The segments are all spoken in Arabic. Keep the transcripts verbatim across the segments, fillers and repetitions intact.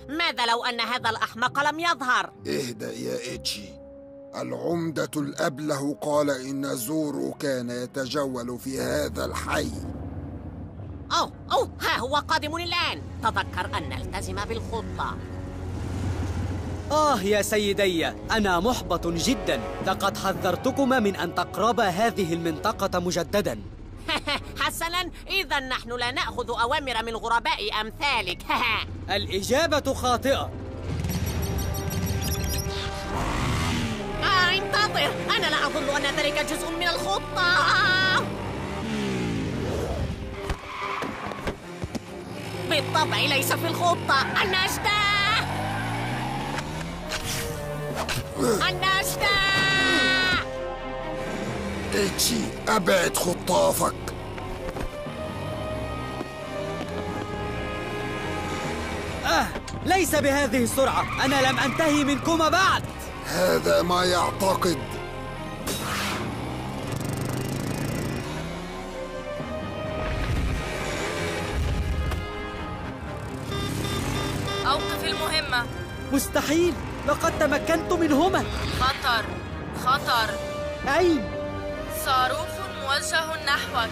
ماذا لو أن هذا الأحمق لم يظهر؟ اهدأ يا إيتشي. العمدة الأبله قال إن زورو كان يتجول في هذا الحي. أوه أوه ها هو قادم الآن. تذكر أن نلتزم بالخطة. آه يا سيدي، أنا محبط جدا. لقد حذرتكما من أن تقربا هذه المنطقة مجددا. حسناً، إذا نحن لا نأخذ أوامر من غرباء أمثالك. الإجابة خاطئة. آه انتظر، أنا لا أظن أن ذلك جزء من الخطة. بالطبع ليس في الخطة. النجدة النجدة إيتشي، أبعد خطافك. آه، ليس بهذه السرعة. أنا لم أنتهي منكما بعد. هذا ما يعتقد. أوقف المهمة. مستحيل، لقد تمكنت منهما. خطر خطر. أين؟ صاروخ موجه نحوك.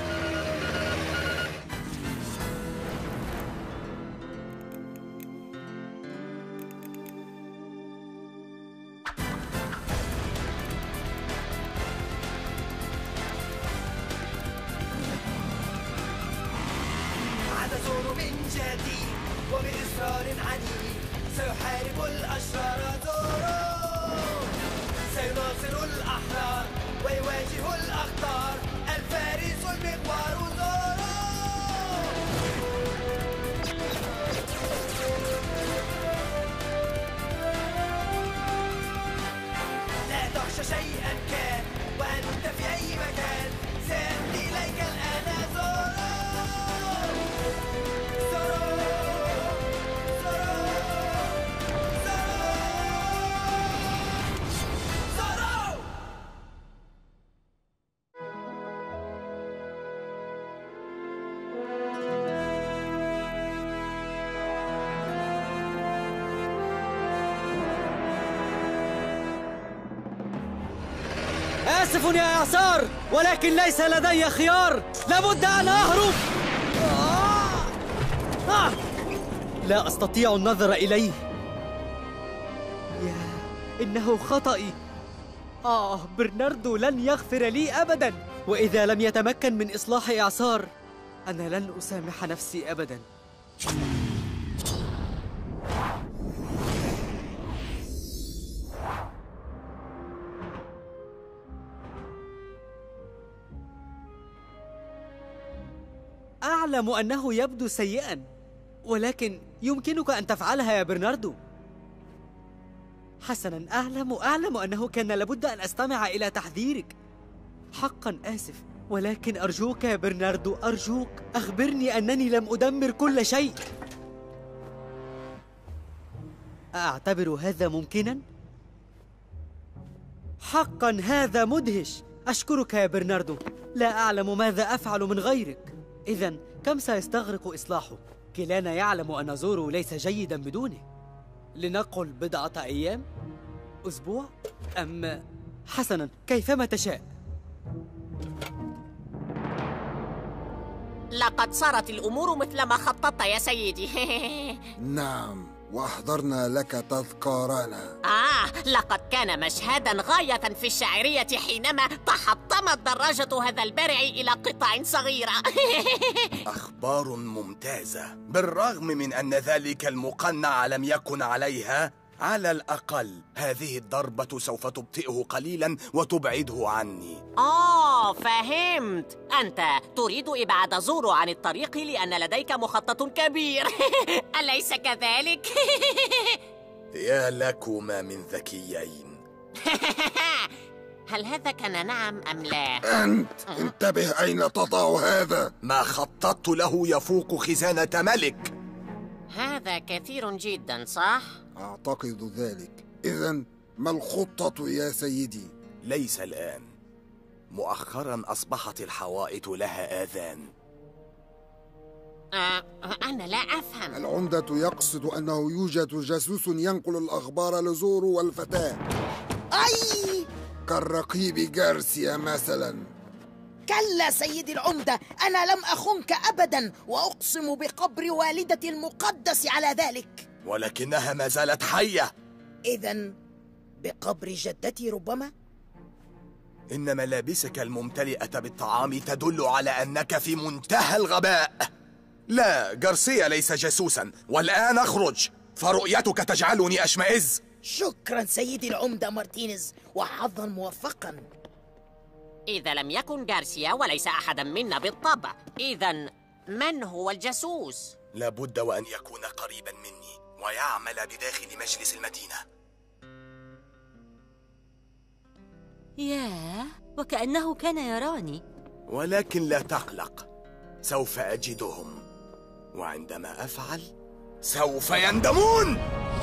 عاد زورو من جديد وبإصرار عنيد سيحارب الأشرار. زورو سيناصر الأحرار ويواجه الأخطار. الفارس المغوار زورو. لا تخشى شيئا كان وأنت في أي مكان. سأتي إليك الآن زورو. زورو زورو زورو زورو. آسف يا إعصار، ولكن ليس لدي خيار. لابد أن أهرب. آه! آه! لا أستطيع النظر إليه. يا إنه خطأي. آه، برناردو لن يغفر لي أبداً. وإذا لم يتمكن من إصلاح إعصار، أنا لن أسامح نفسي أبداً. أعلم أنه يبدو سيئاً، ولكن يمكنك أن تفعلها يا برناردو. حسناً، أعلم أعلم أنه كان لابد أن أستمع إلى تحذيرك. حقاً آسف، ولكن أرجوك يا برناردو، أرجوك أخبرني أنني لم أدمر كل شيء. أعتبر هذا ممكناً؟ حقاً هذا مدهش. أشكرك يا برناردو. لا أعلم ماذا أفعل من غيرك. إذن كم سيستغرق إصلاحه؟ كلانا يعلم أن زورو ليس جيداً بدونه. لنقل بضعة أيام؟ أسبوع؟ أم حسناً، كيفما تشاء. لقد صارت الأمور مثل ما خططت يا سيدي. نعم، وأحضرنا لك تذكارنا. آه، لقد كان مشهداً غاية في الشاعرية حينما تحطمت دراجة هذا البارع إلى قطع صغيرة. أخبار ممتازة. بالرغم من أن ذلك المقنع لم يكن عليها، على الأقل هذه الضربة سوف تبطئه قليلاً وتبعده عني. آه، فهمت. أنت تريد إبعاد زورو عن الطريق لأن لديك مخطط كبير. أليس كذلك؟ يا لكما من ذكيين. هل هذا كان نعم أم لا؟ أنت انتبه أين تضع هذا. ما خططت له يفوق خزانة ملك. هذا كثير جدا، صح؟ أعتقد ذلك. إذن ما الخطة يا سيدي؟ ليس الآن. مؤخرا أصبحت الحوائط لها آذان. آه، أنا لا أفهم. العمدة يقصد أنه يوجد جاسوس ينقل الأخبار لزورو والفتاة. أي كالرقيب جارسيا مثلا. كلا سيدي العمدة، أنا لم أخنك أبدا، وأقسم بقبر والدتي المقدس على ذلك. ولكنها ما زالت حية. إذن بقبر جدتي ربما؟ إن ملابسك الممتلئة بالطعام تدل على أنك في منتهى الغباء. لا، جارسيا ليس جاسوسا، والآن اخرج، فرؤيتك تجعلني أشمئز. شكرا سيدي العمدة مارتينيز، وحظا موفقا. إذا لم يكن جارسيا وليس أحدا منا بالطبع، إذن من هو الجاسوس؟ لابد وأن يكون قريبا مني ويعمل بداخل مجلس المدينة. ياه، وكأنه كان يراني. ولكن لا تقلق، سوف أجدهم، وعندما أفعل سوف يندمون.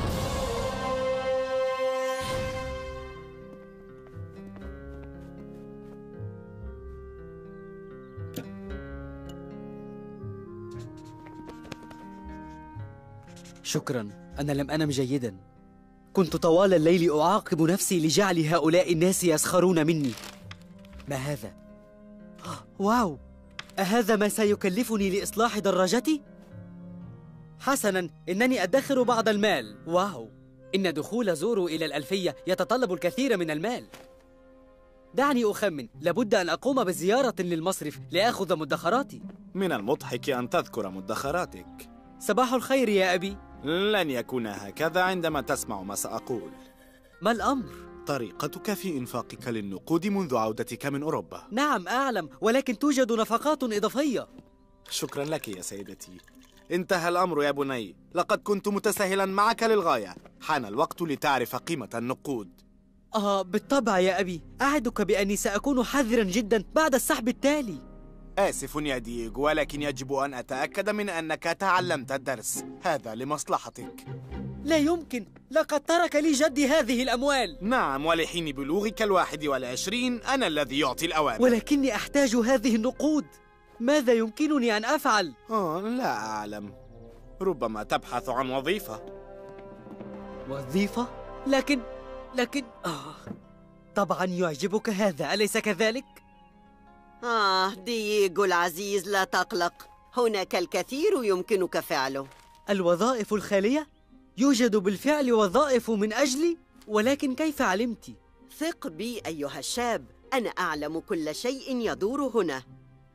شكرا، أنا لم أنم جيدا. كنت طوال الليل أعاقب نفسي لجعل هؤلاء الناس يسخرون مني. ما هذا؟ واو، أهذا ما سيكلفني لإصلاح دراجتي؟ حسناً، إنني أدخر بعض المال. واو، إن دخول زورو إلى الألفية يتطلب الكثير من المال. دعني أخمن، لابد أن أقوم بزيارة للمصرف لأخذ مدخراتي. من المضحك أن تذكر مدخراتك. صباح الخير يا أبي. لن يكون هكذا عندما تسمع ما سأقول. ما الأمر؟ طريقتك في إنفاقك للنقود منذ عودتك من أوروبا. نعم أعلم، ولكن توجد نفقات إضافية. شكرا لك يا سيدتي. انتهى الأمر يا بني، لقد كنت متساهلا معك للغاية. حان الوقت لتعرف قيمة النقود. آه بالطبع يا أبي، أعدك بأني سأكون حذرا جدا بعد السحب التالي. آسف يا دييغو، ولكن يجب أن أتأكد من أنك تعلمت الدرس، هذا لمصلحتك. لا يمكن، لقد ترك لي جدي هذه الأموال. نعم، ولحين بلوغك الواحد والعشرين أنا الذي يعطي الأوامر. ولكني أحتاج هذه النقود، ماذا يمكنني أن أفعل؟ آه لا أعلم، ربما تبحث عن وظيفة. وظيفة؟ لكن لكن آه طبعا يعجبك هذا، أليس كذلك؟ آه دييغو العزيز، لا تقلق، هناك الكثير يمكنك فعله. الوظائف الخالية؟ يوجد بالفعل وظائف من أجلي؟ ولكن كيف علمت؟ ثق بي أيها الشاب، أنا أعلم كل شيء يدور هنا.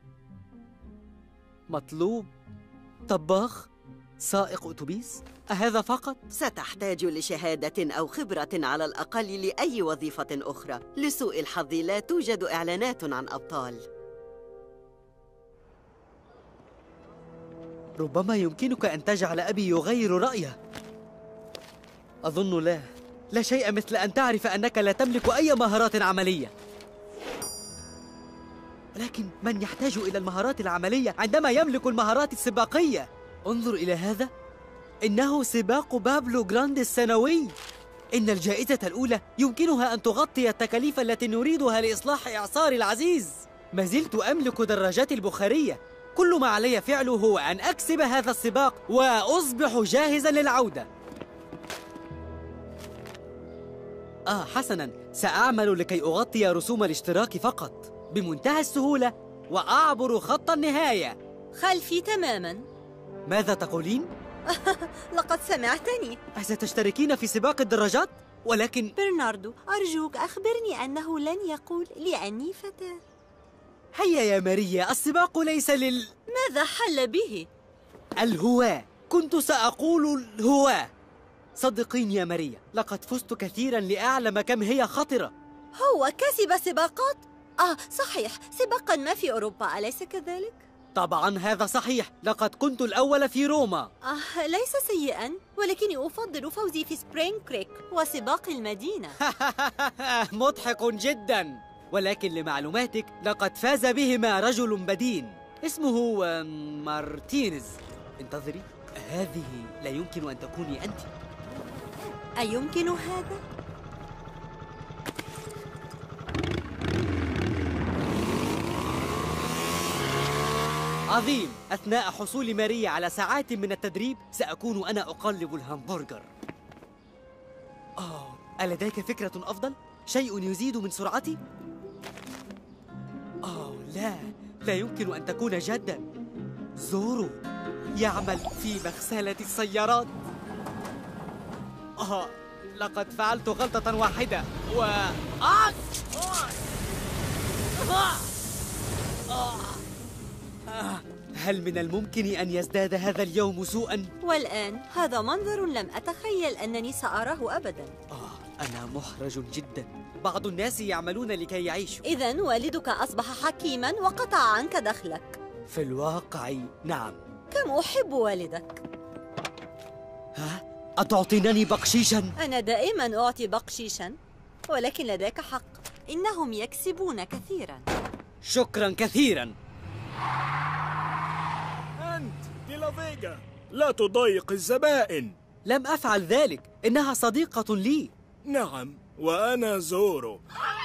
مطلوب طباخ؟ سائق أتوبيس؟ أهذا فقط؟ ستحتاج لشهادة أو خبرة على الأقل لأي وظيفة أخرى. لسوء الحظ لا توجد إعلانات عن أبطال. ربما يمكنك أن تجعل أبي يغير رأيه. أظن لا، لا شيء مثل أن تعرف أنك لا تملك أي مهارات عملية. لكن من يحتاج إلى المهارات العملية عندما يملك المهارات السباقية؟ انظر إلى هذا، إنه سباق بابلو جراند السنوي. إن الجائزة الأولى يمكنها أن تغطي التكاليف التي نريدها لإصلاح إعصار العزيز. ما زلت أملك دراجاتي البخارية، كل ما علي فعله هو أن أكسب هذا السباق وأصبح جاهزاً للعودة. آه حسناً، سأعمل لكي أغطي رسوم الاشتراك فقط بمنتهى السهولة وأعبر خط النهاية. خلفي تماماً. ماذا تقولين؟ لقد سمعتني. أستشتركين في سباق الدراجات؟ ولكن برناردو، أرجوك أخبرني أنه لن يقول لأني فتاة. هيا يا ماريا، السباق ليس لل... ماذا حل به؟ الهواة، كنت سأقول الهواة. صدقيني يا ماريا، لقد فزت كثيراً لأعلم كم هي خطرة. هو كسب سباقات؟ آه صحيح، سباقاً ما في أوروبا، أليس كذلك؟ طبعاً هذا صحيح، لقد كنت الأول في روما. آه ليس سيئاً، ولكني أفضل فوزي في سبرينغ كريك وسباق المدينة. مضحك جداً، ولكن لمعلوماتك لقد فاز بهما رجل بدين اسمه مارتينيز. انتظري، هذه لا يمكن أن تكوني أنت. أيمكن هذا؟ عظيم. أثناء حصول ماريا على ساعات من التدريب سأكون أنا أقلب الهمبرجر. آه، ألديك فكرة أفضل؟ شيء يزيد من سرعتي؟ آه لا، لا يمكن أن تكون جادة. زورو يعمل في مغسلة السيارات. آه، لقد فعلت غلطة واحدة و... آه! آه! آه! آه! هل من الممكن أن يزداد هذا اليوم سوءاً؟ والآن هذا منظر لم أتخيل أنني سأراه أبداً. آه، أنا محرج جداً. بعض الناس يعملون لكي يعيشوا. إذن والدك أصبح حكيماً وقطع عنك دخلك. في الواقع نعم. كم أحب والدك. ها؟ أتعطينني بقشيشاً؟ أنا دائماً أعطي بقشيشاً، ولكن لديك حق، إنهم يكسبون كثيراً. شكراً كثيراً. أنت ديلا فيغا، لا تضايق الزبائن. لم أفعل ذلك، إنها صديقة لي. نعم، وأنا زورو.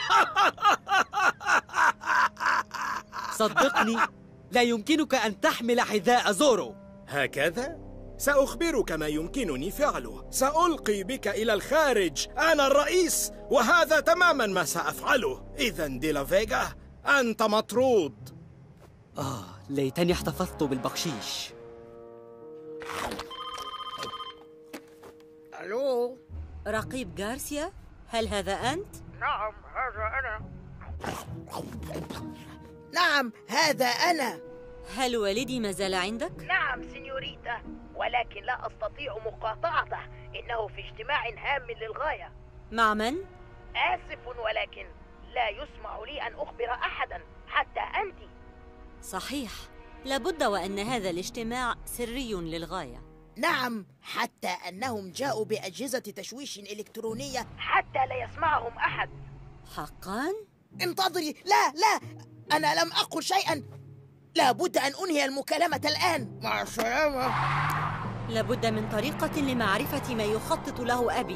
صدقني، لا يمكنك أن تحمل حذاء زورو. هكذا؟ سأخبرك ما يمكنني فعله. سألقي بك إلى الخارج، أنا الرئيس، وهذا تماما ما سأفعله. إذن ديلا فيغا، أنت مطرود. آه، ليتني احتفظت بالبقشيش. ألو؟ رقيب غارسيا، هل هذا أنت؟ نعم، هذا أنا. نعم، هذا أنا. هل والدي ما زال عندك؟ نعم سينيوريتا، ولكن لا أستطيع مقاطعته. إنه في اجتماع هام للغاية. مع من؟ آسف، ولكن لا يسمح لي أن أخبر أحدا، حتى أنت. صحيح، لابد وأن هذا الاجتماع سري للغاية. نعم، حتى أنهم جاءوا بأجهزة تشويش إلكترونية حتى لا يسمعهم أحد. حقاً؟ انتظري، لا لا، أنا لم أقل شيئاً. لابد أن أنهي المكالمة الآن. مع السلامة. لابد من طريقة لمعرفة ما يخطط له أبي.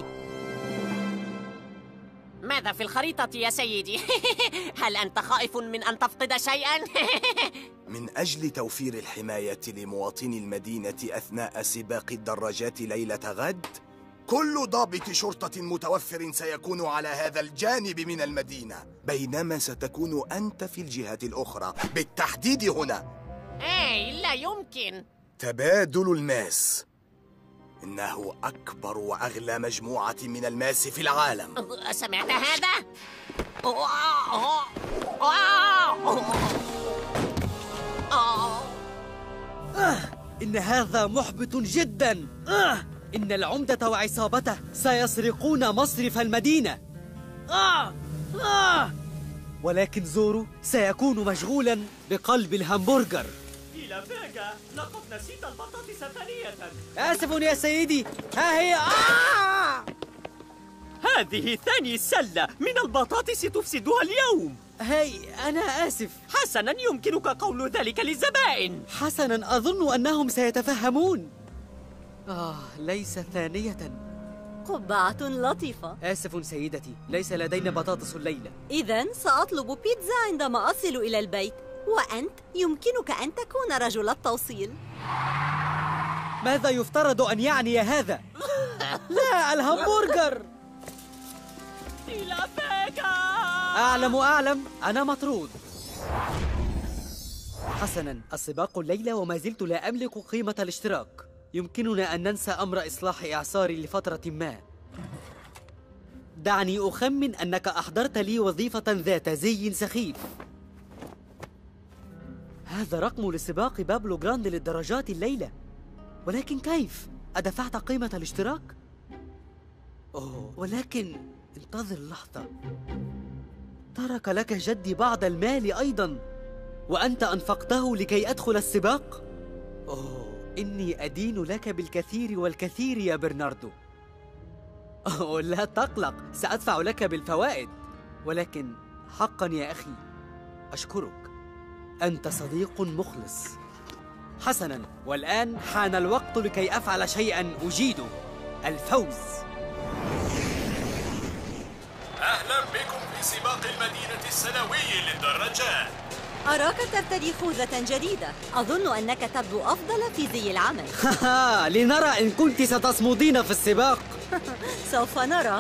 ماذا في الخريطة يا سيدي؟ هل أنت خائف من أن تفقد شيئاً؟ من أجل توفير الحماية لمواطني المدينة أثناء سباق الدراجات ليلة غد، كل ضابط شرطة متوفر سيكون على هذا الجانب من المدينة، بينما ستكون أنت في الجهة الأخرى، بالتحديد هنا. أي لا يمكن. تبادل الماس، إنه أكبر وأغلى مجموعة من الماس في العالم. سمعت هذا؟ آه، إن هذا محبط جداً. آه، إن العمدة وعصابته سيسرقون مصرف المدينة. آه، آه. ولكن زورو سيكون مشغولاً بقلب الهمبرجر. ديلا فيغا، لقد نسيت البطاطس ثانية. آسف يا سيدي، ها هي. آه! هذه ثاني سلة من البطاطس تفسدها اليوم. هاي، أنا آسف. حسناً، يمكنك قول ذلك للزبائن. حسناً، أظن أنهم سيتفهمون. آه، ليس ثانية. قبعة لطيفة. آسف سيدتي، ليس لدينا بطاطس الليلة. إذن سأطلب بيتزا عندما أصل إلى البيت، وأنت يمكنك أن تكون رجل التوصيل. ماذا يفترض أن يعني هذا؟ لا، الهمبرجر. ديلا فيغا، أعلم أعلم، أنا مطرود. حسناً، السباق الليلة وما زلت لا أملك قيمة الاشتراك. يمكننا أن ننسى أمر إصلاح إعصاري لفترة ما. دعني أخمن أنك أحضرت لي وظيفة ذات زي سخيف. هذا رقم لسباق بابلو جراند للدراجات الليلة، ولكن كيف؟ أدفعت قيمة الاشتراك؟ أوه، ولكن انتظر لحظة. ترك لك جدي بعض المال أيضاً، وأنت أنفقته لكي أدخل السباق؟ أوه، إني أدين لك بالكثير والكثير يا برناردو. أوه، لا تقلق، سأدفع لك بالفوائد. ولكن حقاً يا أخي، أشكرك، أنت صديق مخلص. حسناً، والآن حان الوقت لكي أفعل شيئاً أجيده: الفوز. أهلا بكم في سباق المدينة السنوي للدراجات. أراك ترتدي خوذة جديدة. أظن أنك تبدو أفضل في زي العمل. لنرى إن كنت ستصمدين في السباق. سوف نرى.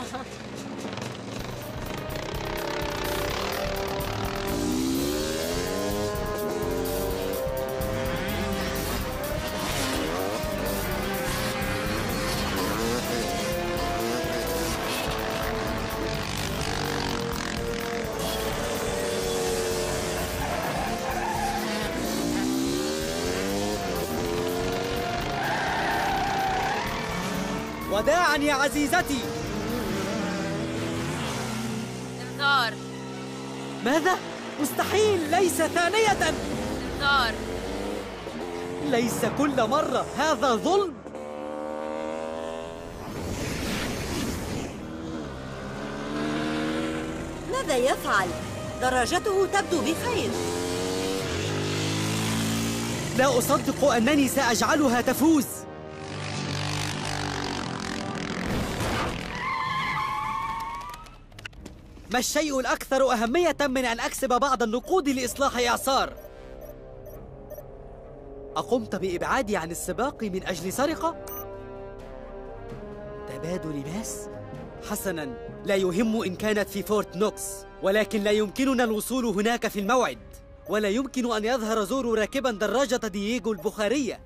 وداعا يا عزيزتي. انذار. ماذا؟ مستحيل، ليس ثانية. انذار. ليس كل مرة، هذا ظلم. ماذا يفعل؟ دراجته تبدو بخير. لا أصدق أنني سأجعلها تفوز. ما الشيء الأكثر أهمية من أن أكسب بعض النقود لإصلاح إعصار؟ أقمت بإبعادي عن السباق من أجل سرقة؟ تبادل ماس؟ حسناً، لا يهم إن كانت في فورت نوكس، ولكن لا يمكننا الوصول هناك في الموعد، ولا يمكن أن يظهر زورو راكباً دراجة دييغو البخارية.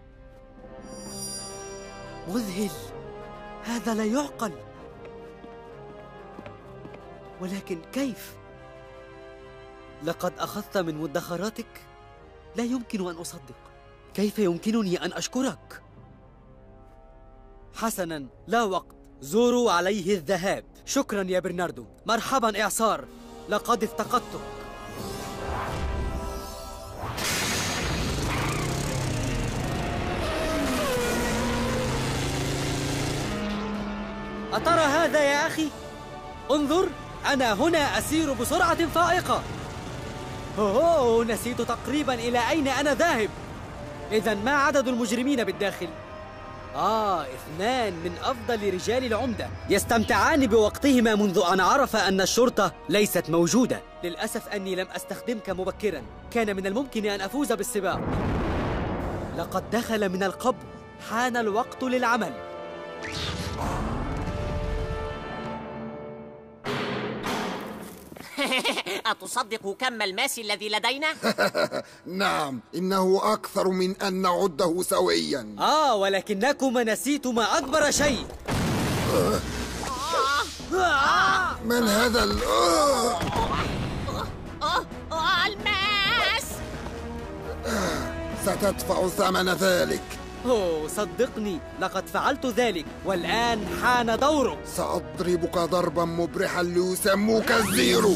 مذهل، هذا لا يعقل. ولكن كيف؟ لقد أخذت من مدخراتك؟ لا يمكن أن أصدق. كيف يمكنني أن أشكرك؟ حسناً، لا وقت. زورو عليه الذهاب. شكراً يا برناردو. مرحباً إعصار، لقد افتقدتك. أترى هذا يا أخي؟ انظر، أنا هنا أسير بسرعة فائقة. أوه، نسيت تقريباً إلى أين أنا ذاهب. إذن ما عدد المجرمين بالداخل؟ آه، اثنان من أفضل رجال العمدة، يستمتعان بوقتهما منذ أن عرف أن الشرطة ليست موجودة. للأسف أني لم أستخدمك مبكراً، كان من الممكن أن أفوز بالسباق. لقد دخل من القبر، حان الوقت للعمل. أتصدق كم الماس الذي لدينا؟ نعم، إنه أكثر من أن نعده سويا. آه، ولكنكما نسيتما أكبر شيء. من هذا ال... الماس. ستدفع ثمن ذلك. أوه، صدقني، لقد فعلت ذلك، والآن حان دورك. سأضربك ضربا مبرحا ليسموك الزيرو.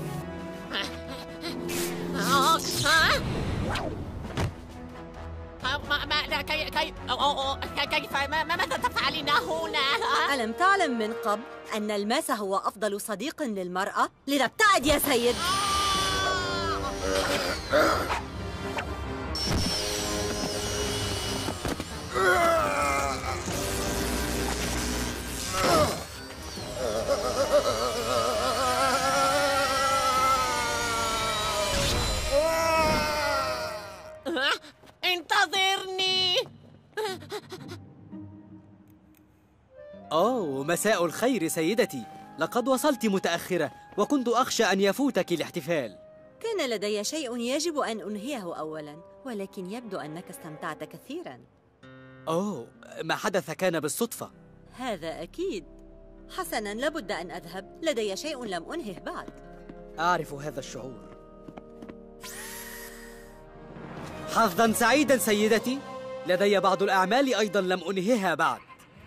كيف؟ ماذا تفعلين هنا؟ ألم تعلم من قبل أن الماس هو أفضل صديق للمرأة؟ لنبتعد يا سيد. انتظرني. أوه، مساء الخير سيدتي. لقد وصلت متأخرة، وكنت أخشى أن يفوتك الاحتفال. كان لدي شيء يجب أن أنهيه أولاً، ولكن يبدو أنك استمتعت كثيراً. أوه، ما حدث كان بالصدفة. هذا أكيد. حسناً، لابد أن أذهب، لدي شيء لم أنهه بعد. أعرف هذا الشعور. حظاً سعيداً سيدتي، لدي بعض الأعمال أيضاً لم أنهيها بعد.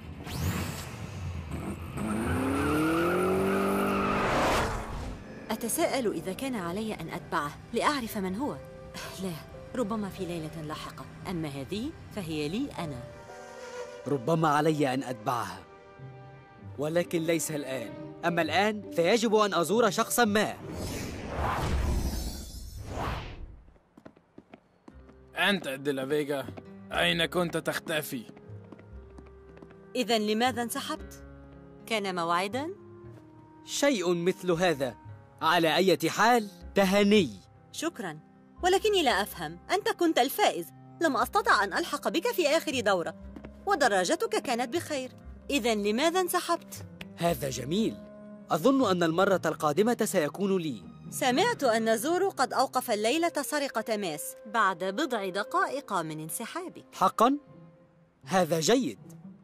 أتساءل إذا كان علي أن أتبعه لأعرف من هو. لا، ربما في ليلة لاحقة، أما هذه فهي لي أنا. ربما علي أن أتبعها، ولكن ليس الآن. أما الآن فيجب أن أزور شخصاً ما. أنت ديلا فيغا، أين كنت تختفي؟ إذن لماذا انسحبت؟ كان موعداً؟ شيء مثل هذا. على أي حال، تهاني. شكراً. ولكني لا أفهم. أنت كنت الفائز، لم أستطع أن ألحق بك في آخر دورة، ودراجتك كانت بخير. إذن لماذا انسحبت؟ هذا جميل. أظن أن المرة القادمة سيكون لي. سمعت أن زورو قد أوقف الليلة سرقة ماس بعد بضع دقائق من انسحابك. حقاً؟ هذا جيد.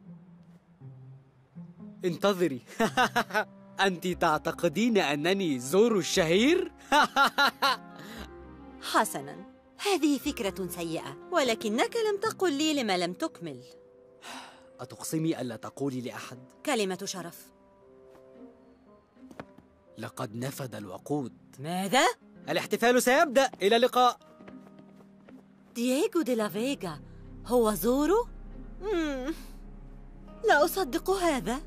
انتظري. أنت تعتقدين أنني زورو الشهير؟ حسناً، هذه فكرة سيئة، ولكنك لم تقل لي لما لم تكمل. أتقسمي ألا تقولي لأحد؟ كلمة شرف. لقد نفد الوقود. ماذا؟ الاحتفال سيبدأ. إلى اللقاء. دييغو دي لا فيغا هو زورو؟ مم. لا أصدق هذا.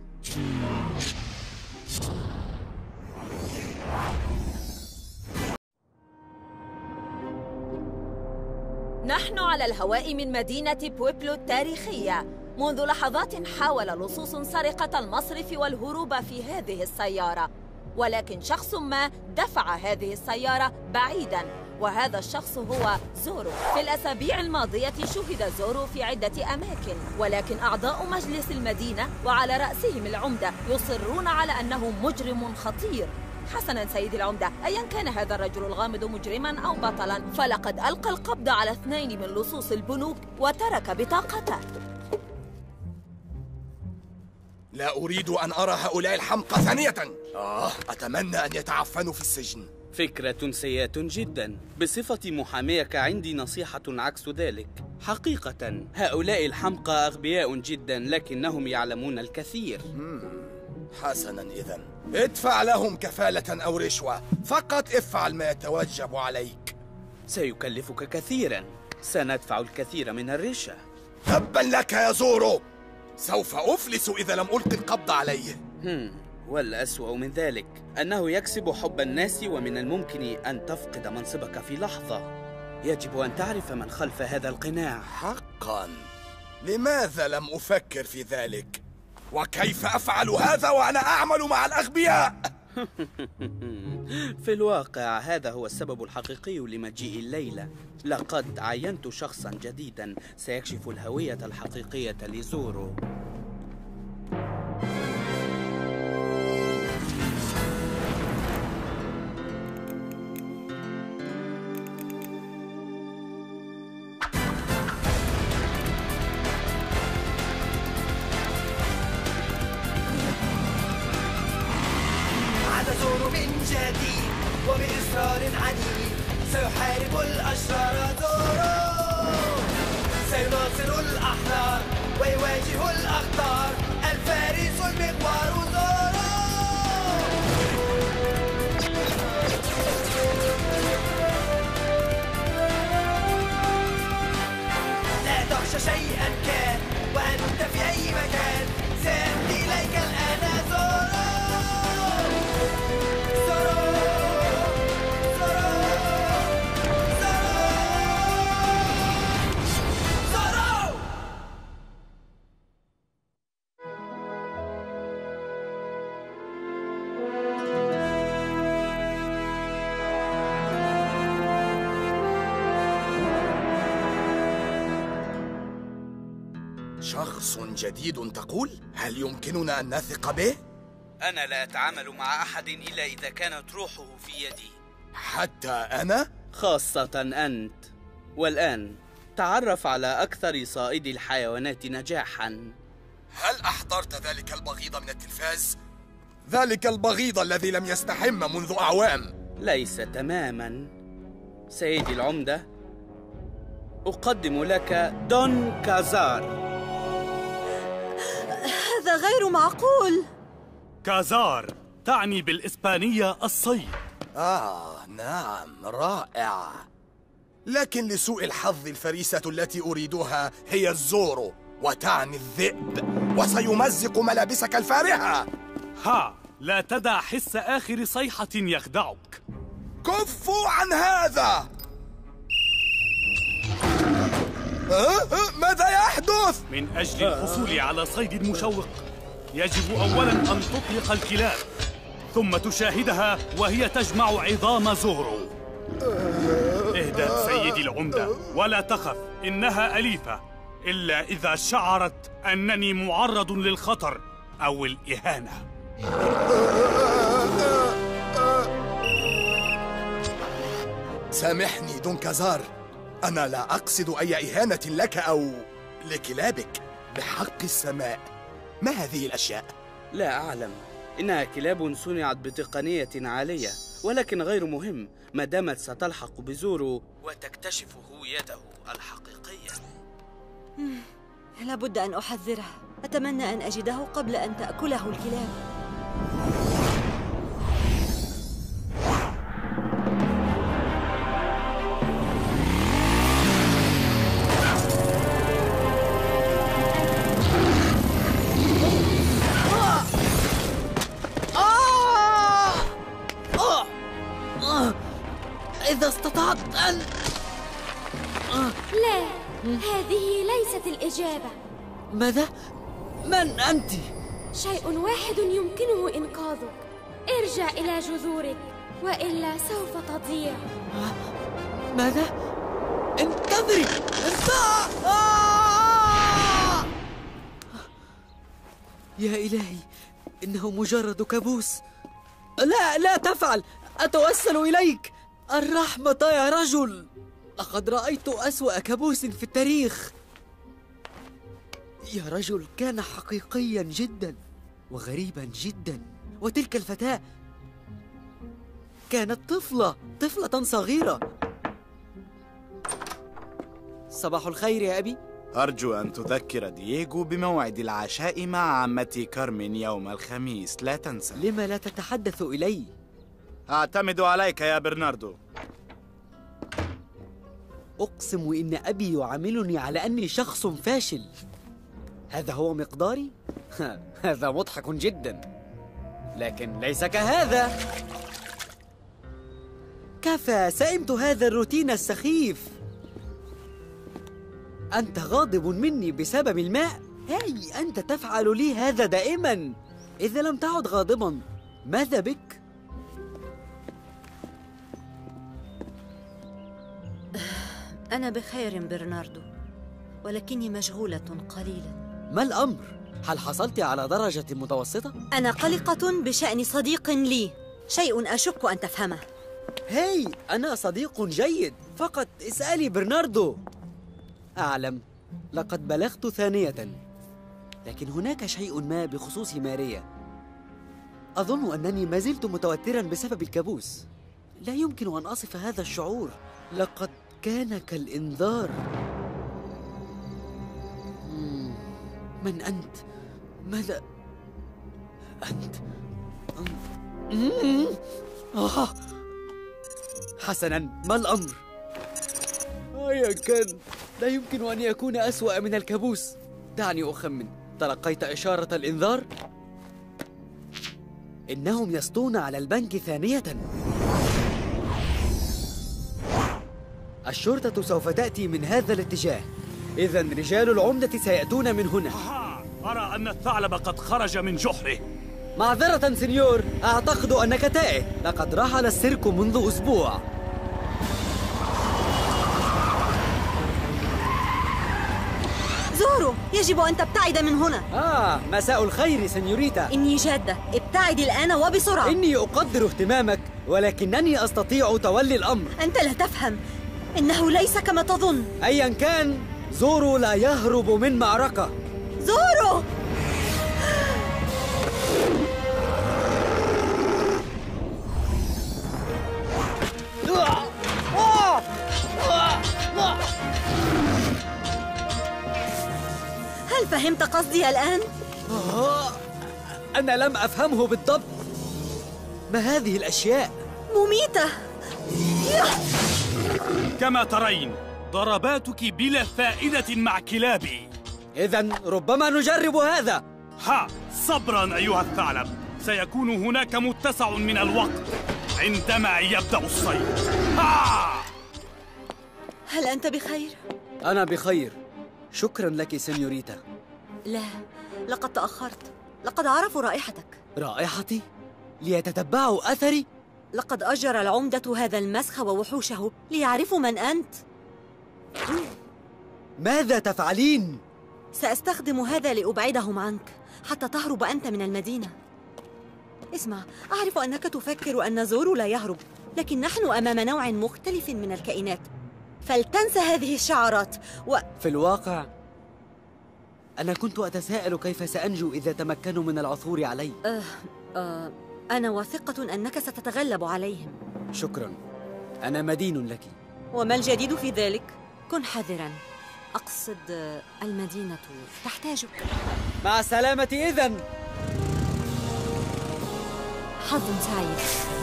نحن على الهواء من مدينة بويبلو التاريخية. منذ لحظات حاول لصوص سرقة المصرف والهروب في هذه السيارة، ولكن شخص ما دفع هذه السيارة بعيداً، وهذا الشخص هو زورو. في الأسابيع الماضية شوهد زورو في عدة أماكن، ولكن أعضاء مجلس المدينة وعلى رأسهم العمدة يصرون على أنه مجرم خطير. حسناً سيدي العمدة، أياً كان هذا الرجل الغامض مجرماً أو بطلاً، فلقد ألقى القبض على اثنين من لصوص البنوك وترك بطاقته. لا أريد أن أرى هؤلاء الحمقى ثانية. آه، أتمنى أن يتعفنوا في السجن. فكرة سيئة جدا. بصفتي محاميك عندي نصيحة عكس ذلك. حقيقة هؤلاء الحمقى أغبياء جدا، لكنهم يعلمون الكثير. حسنا، إذن ادفع لهم كفالة أو رشوة، فقط افعل ما يتوجب عليك. سيكلفك كثيرا. سندفع الكثير من الرشا. تبا لك يا زورو، سوف أفلس إذا لم ألقي القبض عليه. هم. والأسوأ من ذلك أنه يكسب حب الناس، ومن الممكن أن تفقد منصبك في لحظة. يجب أن تعرف من خلف هذا القناع. حقا، لماذا لم أفكر في ذلك؟ وكيف أفعل هذا وأنا أعمل مع الأغبياء؟ في الواقع هذا هو السبب الحقيقي لمجيء الليلة. لقد عينت شخصا جديدا سيكشف الهوية الحقيقية لزورو. زورو من جديد وبإصرار عنيد سيحارب الأشرار. زورو سيناصر الأحرار ويواجه الأخطار، الفارس المغوار زورو. لا تخشى شيئا كان وأنت في أي مكان، سأتي إليك الآن زورو. شخص جديد تقول؟ هل يمكننا أن نثق به؟ أنا لا أتعامل مع أحد إلا إذا كانت روحه في يدي. حتى أنا؟ خاصة أنت. والآن تعرف على أكثر صائدي الحيوانات نجاحاً. هل أحضرت ذلك البغيض من التلفاز؟ ذلك البغيض الذي لم يستحم منذ أعوام. ليس تماماً سيدي العمدة. أقدم لك دون كازار. هذا غير معقول. كازار تعني بالإسبانية الصيد. آه نعم، رائع. لكن لسوء الحظ الفريسة التي أريدها هي الزورو، وتعني الذئب، وسيمزق ملابسك الفارهة. ها، لا تدع حس آخر صيحة يخدعك. كفوا عن هذا. ماذا يحدث؟ من أجل الحصول على صيد مشوق يجب أولاً أن تطلق الكلاب، ثم تشاهدها وهي تجمع عظام زورو. اهدأ سيدي العمدة ولا تخف، إنها أليفة، إلا إذا شعرت أنني معرض للخطر أو الإهانة. سامحني دون كازار، أنا لا أقصد أي إهانة لك أو لكلابك. بحق السماء، ما هذه الأشياء؟ لا أعلم، إنها كلاب صنعت بتقنية عالية، ولكن غير مهم ما دامت ستلحق بزورو وتكتشف هويته الحقيقية. لابد أن أحذره، أتمنى أن أجده قبل أن تأكله الكلاب. إذا استطعت أن... لا، هذه ليست الإجابة. ماذا؟ من أنت؟ شيء واحد يمكنه إنقاذك. ارجع إلى جذورك وإلا سوف تضيع. ماذا؟ انتظري! انت... يا إلهي، إنه مجرد كابوس. لا لا تفعل، أتوسل إليك. الرحمة يا رجل، لقد رأيت أسوأ كابوس في التاريخ. يا رجل، كان حقيقيا جدا وغريبا جدا. وتلك الفتاة كانت طفلة طفلة صغيرة. صباح الخير يا أبي. أرجو أن تذكر دييغو بموعد العشاء مع عمتي كارمين يوم الخميس، لا تنسى. لما لا تتحدث إلي؟ أعتمد عليك يا برناردو. أقسم إن أبي يعاملني على أني شخص فاشل. هذا هو مقداري؟ هذا مضحك جدا، لكن ليس كهذا. كفى، سئمت هذا الروتين السخيف. أنت غاضب مني بسبب الماء؟ هاي، أنت تفعل لي هذا دائما. إذا لم تعد غاضبا، ماذا بك؟ أنا بخير برناردو، ولكني مشغولة قليلا. ما الأمر؟ هل حصلت على درجة متوسطة؟ أنا قلقة بشأن صديق لي، شيء أشك أن تفهمه. هاي، أنا صديق جيد، فقط اسألي برناردو. أعلم، لقد بلغت ثانية، لكن هناك شيء ما بخصوص ماريا. أظن أنني ما زلت متوترا بسبب الكابوس. لا يمكن أن أصف هذا الشعور، لقد كان كالإنذار. من أنت؟ ماذا أنت؟ آه. حسناً، ما الأمر؟ أيا كان، لا يمكن أن يكون أسوأ من الكابوس. دعني أخمن، تلقيت إشارة الإنذار؟ إنهم يسطون على البنك ثانية. الشرطة سوف تأتي من هذا الاتجاه، إذن رجال العمدة سيأتون من هنا. أرى أن الثعلب قد خرج من جحره. معذرة سنيور، أعتقد أنك تائه. لقد رحل السيرك منذ أسبوع. زورو، يجب أن تبتعد من هنا. آه، مساء الخير سنيوريتا. إني جادة، ابتعد الآن وبسرعة. إني أقدر اهتمامك، ولكنني أستطيع تولي الأمر. أنت لا تفهم، إنه ليس كما تظن. أيا كان، زورو لا يهرب من معركة. زورو! هل فهمت قصدي الآن؟ أنا لم أفهمه بالضبط. ما هذه الأشياء؟ مميتة. كما ترين، ضرباتك بلا فائدة مع كلابي. إذن ربما نجرب هذا. ها، صبرا أيها الثعلب، سيكون هناك متسع من الوقت عندما يبدأ الصيد. ها! هل أنت بخير؟ أنا بخير، شكرا لك سنيوريتا. لا، لقد تأخرت. لقد عرفوا رائحتك. رائحتي؟ ليتتبعوا أثري؟ لقد أجر العمدة هذا المسخ ووحوشه ليعرفوا من أنت. ماذا تفعلين؟ سأستخدم هذا لأبعدهم عنك حتى تهرب أنت من المدينة. اسمع، أعرف أنك تفكر أن زورو لا يهرب، لكن نحن أمام نوع مختلف من الكائنات، فلتنسى هذه الشعارات و... في الواقع أنا كنت أتساءل كيف سأنجو إذا تمكنوا من العثور علي. أه أه أنا واثقة أنك ستتغلب عليهم. شكراً، أنا مدين لك. وما الجديد في ذلك؟ كن حذراً، أقصد المدينة تحتاجك. مع السلامة إذن. حظ سعيد.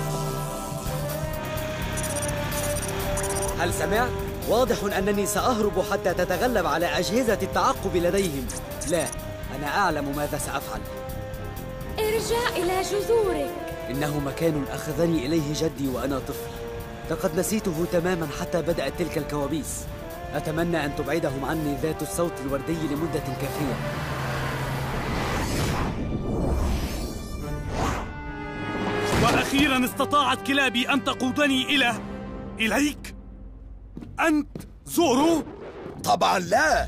هل سمعت؟ واضح أنني سأهرب حتى تتغلب على أجهزة التعقب لديهم. لا، أنا أعلم ماذا سأفعل. ارجع إلى جذورك. إنه مكان أخذني إليه جدي وأنا طفل. لقد نسيته تماما حتى بدأت تلك الكوابيس. أتمنى أن تبعدهم عني ذات الصوت الوردي لمدة كافية. وأخيرا استطاعت كلابي أن تقودني إلى إليك؟ أنت زورو؟ طبعا لا.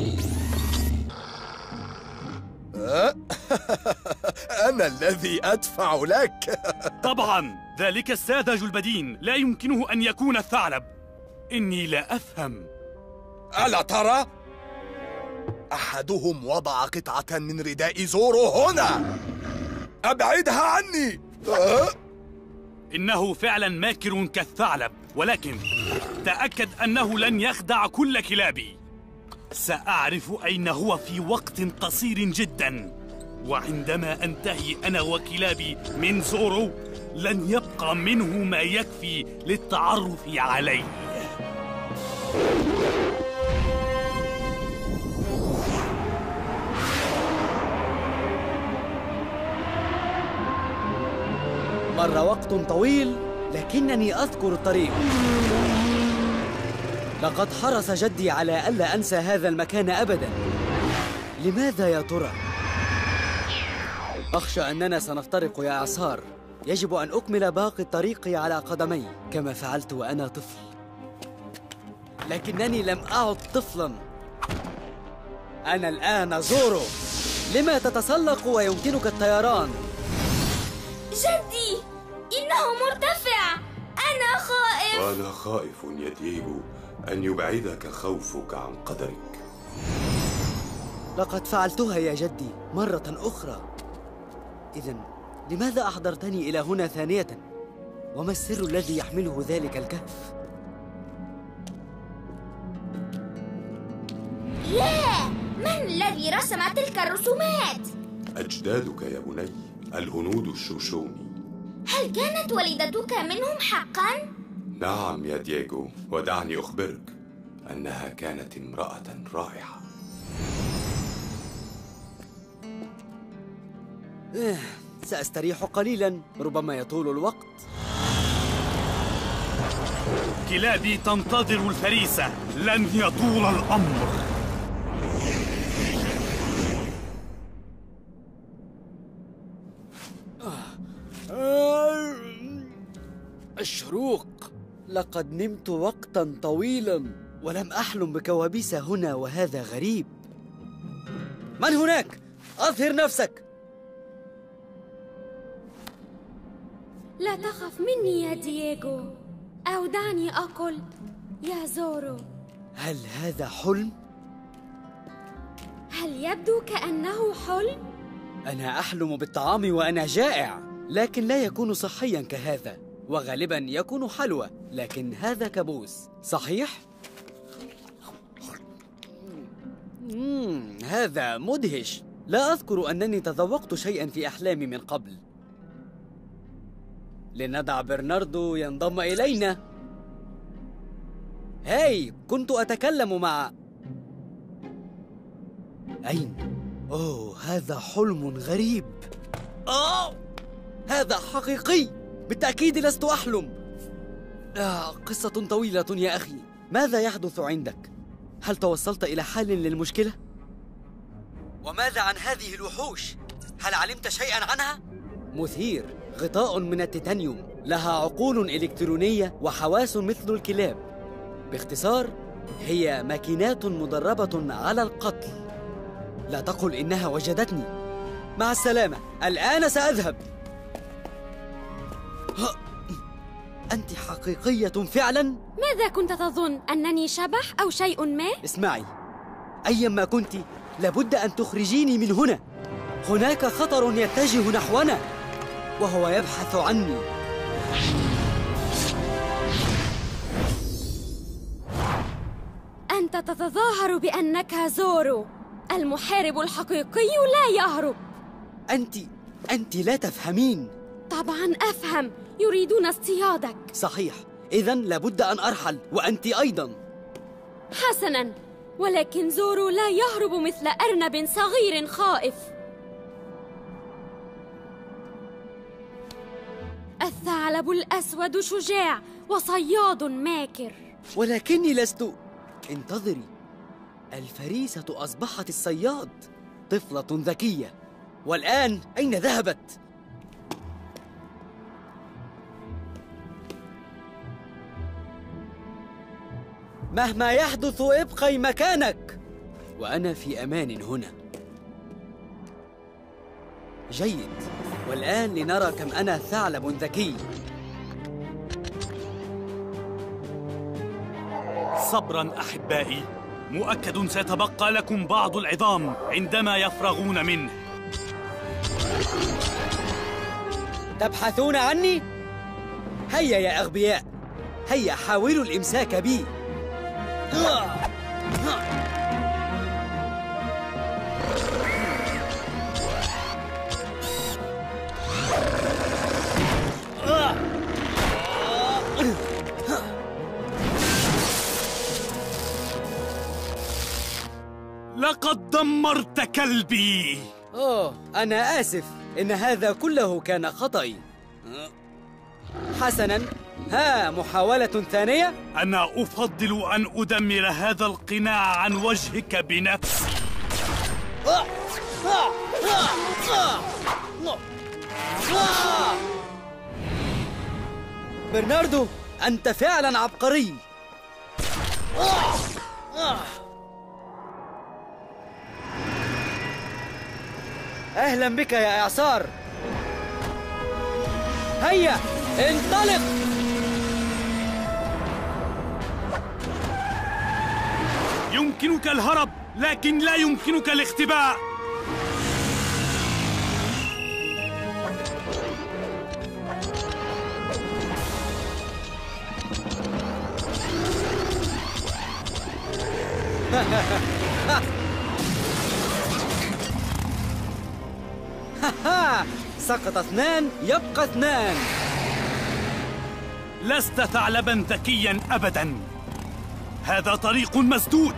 أنا الذي أدفع لك. طبعا ذلك الساذج البدين لا يمكنه أن يكون الثعلب. إني لا أفهم. ألا ترى؟ أحدهم وضع قطعة من رداء زورو هنا. أبعدها عني. أه؟ إنه فعلا ماكر كالثعلب، ولكن تأكد أنه لن يخدع كل كلابي. سأعرف أين هو في وقت قصير جدا، وعندما أنتهي أنا وكلابي من زورو لن يبقى منه ما يكفي للتعرف عليه. مر وقت طويل لكنني أذكر الطريق. لقد حرص جدي على ألا أنسى هذا المكان أبداً. لماذا يا ترى؟ أخشى أننا سنفترق يا إعصار. يجب أن أكمل باقي الطريق على قدمي كما فعلت وأنا طفل. لكنني لم أعد طفلاً. أنا الآن زورو. لما تتسلق ويمكنك الطيران؟ جدي، إنه مرتفع. أنا خائف. وأنا خائف يا دييغو أن يبعدك خوفك عن قدرك. لقد فعلتها يا جدي مرة أخرى. إذن لماذا أحضرتني إلى هنا ثانية؟ وما السر الذي يحمله ذلك الكهف؟ لا، من الذي رسم تلك الرسومات؟ أجدادك يا بني، الهنود الشوشوني. هل كانت والدتك منهم حقاً؟ نعم يا دييغو، ودعني أخبرك أنها كانت امرأة رائعة. سأستريح قليلاً، ربما يطول الوقت. كلابي تنتظر الفريسة، لن يطول الأمر. الشروق. لقد نمت وقتاً طويلاً ولم أحلم بكوابيس هنا، وهذا غريب. من هناك؟ أظهر نفسك. لا تخف مني يا دييغو، أو دعني أقول يا زورو. هل هذا حلم؟ هل يبدو كأنه حلم؟ أنا أحلم بالطعام وأنا جائع، لكن لا يكون صحياً كهذا، وغالباً يكون حلوى، لكن هذا كابوس، صحيح؟ مم، هذا مدهش. لا أذكر أنني تذوقت شيئاً في أحلامي من قبل. لندع برناردو ينضم إلينا. هاي، كنت أتكلم مع... أين؟ أوه، هذا حلم غريب. أوه، هذا حقيقي. بالتأكيد لست أحلم. آه، قصة طويلة يا أخي. ماذا يحدث عندك؟ هل توصلت إلى حل للمشكلة؟ وماذا عن هذه الوحوش؟ هل علمت شيئاً عنها؟ مثير. غطاء من التيتانيوم، لها عقول إلكترونية وحواس مثل الكلاب. باختصار، هي ماكينات مدربة على القتل. لا تقل إنها وجدتني. مع السلامة، الآن سأذهب. أنت حقيقية فعلا؟ ماذا كنت تظن؟ أنني شبح أو شيء ما؟ اسمعي، أيما كنت لابد أن تخرجيني من هنا. هناك خطر يتجه نحونا وهو يبحث عني. أنت تتظاهر بأنك زورو، المحارب الحقيقي لا يهرب. أنت أنت لا تفهمين. طبعا أفهم، يريدون اصطيادك. صحيح، إذن لابد أن أرحل، وأنت أيضا. حسنا، ولكن زورو لا يهرب مثل أرنب صغير خائف. الثعلب الأسود شجاع وصياد ماكر. ولكني لست. انتظري، الفريسة أصبحت الصياد، طفلة ذكية. والآن أين ذهبت؟ مهما يحدث ابقي مكانك، وأنا في أمان هنا. جيد، والآن لنرى كم أنا ثعلب ذكي. صبرا أحبائي، مؤكد سيتبقى لكم بعض العظام عندما يفرغون منه. تبحثون عني؟ هيا يا أغبياء، هيا حاولوا الإمساك بي. لقد دمرت كلبي. أوه، أنا آسف، إن هذا كله كان خطأي. حسناً، ها محاولة ثانية؟ أنا أفضل أن أدمر هذا القناع عن وجهك بنفسي. برناردو، أنت فعلاً عبقري. أهلاً بك يا إعصار. هيا انطلق. يمكنك الهرب، لكن لا يمكنك الاختباء. سقط اثنان، يبقى اثنان. لست ثعلبا ذكيا أبدا، هذا طريق مسدود.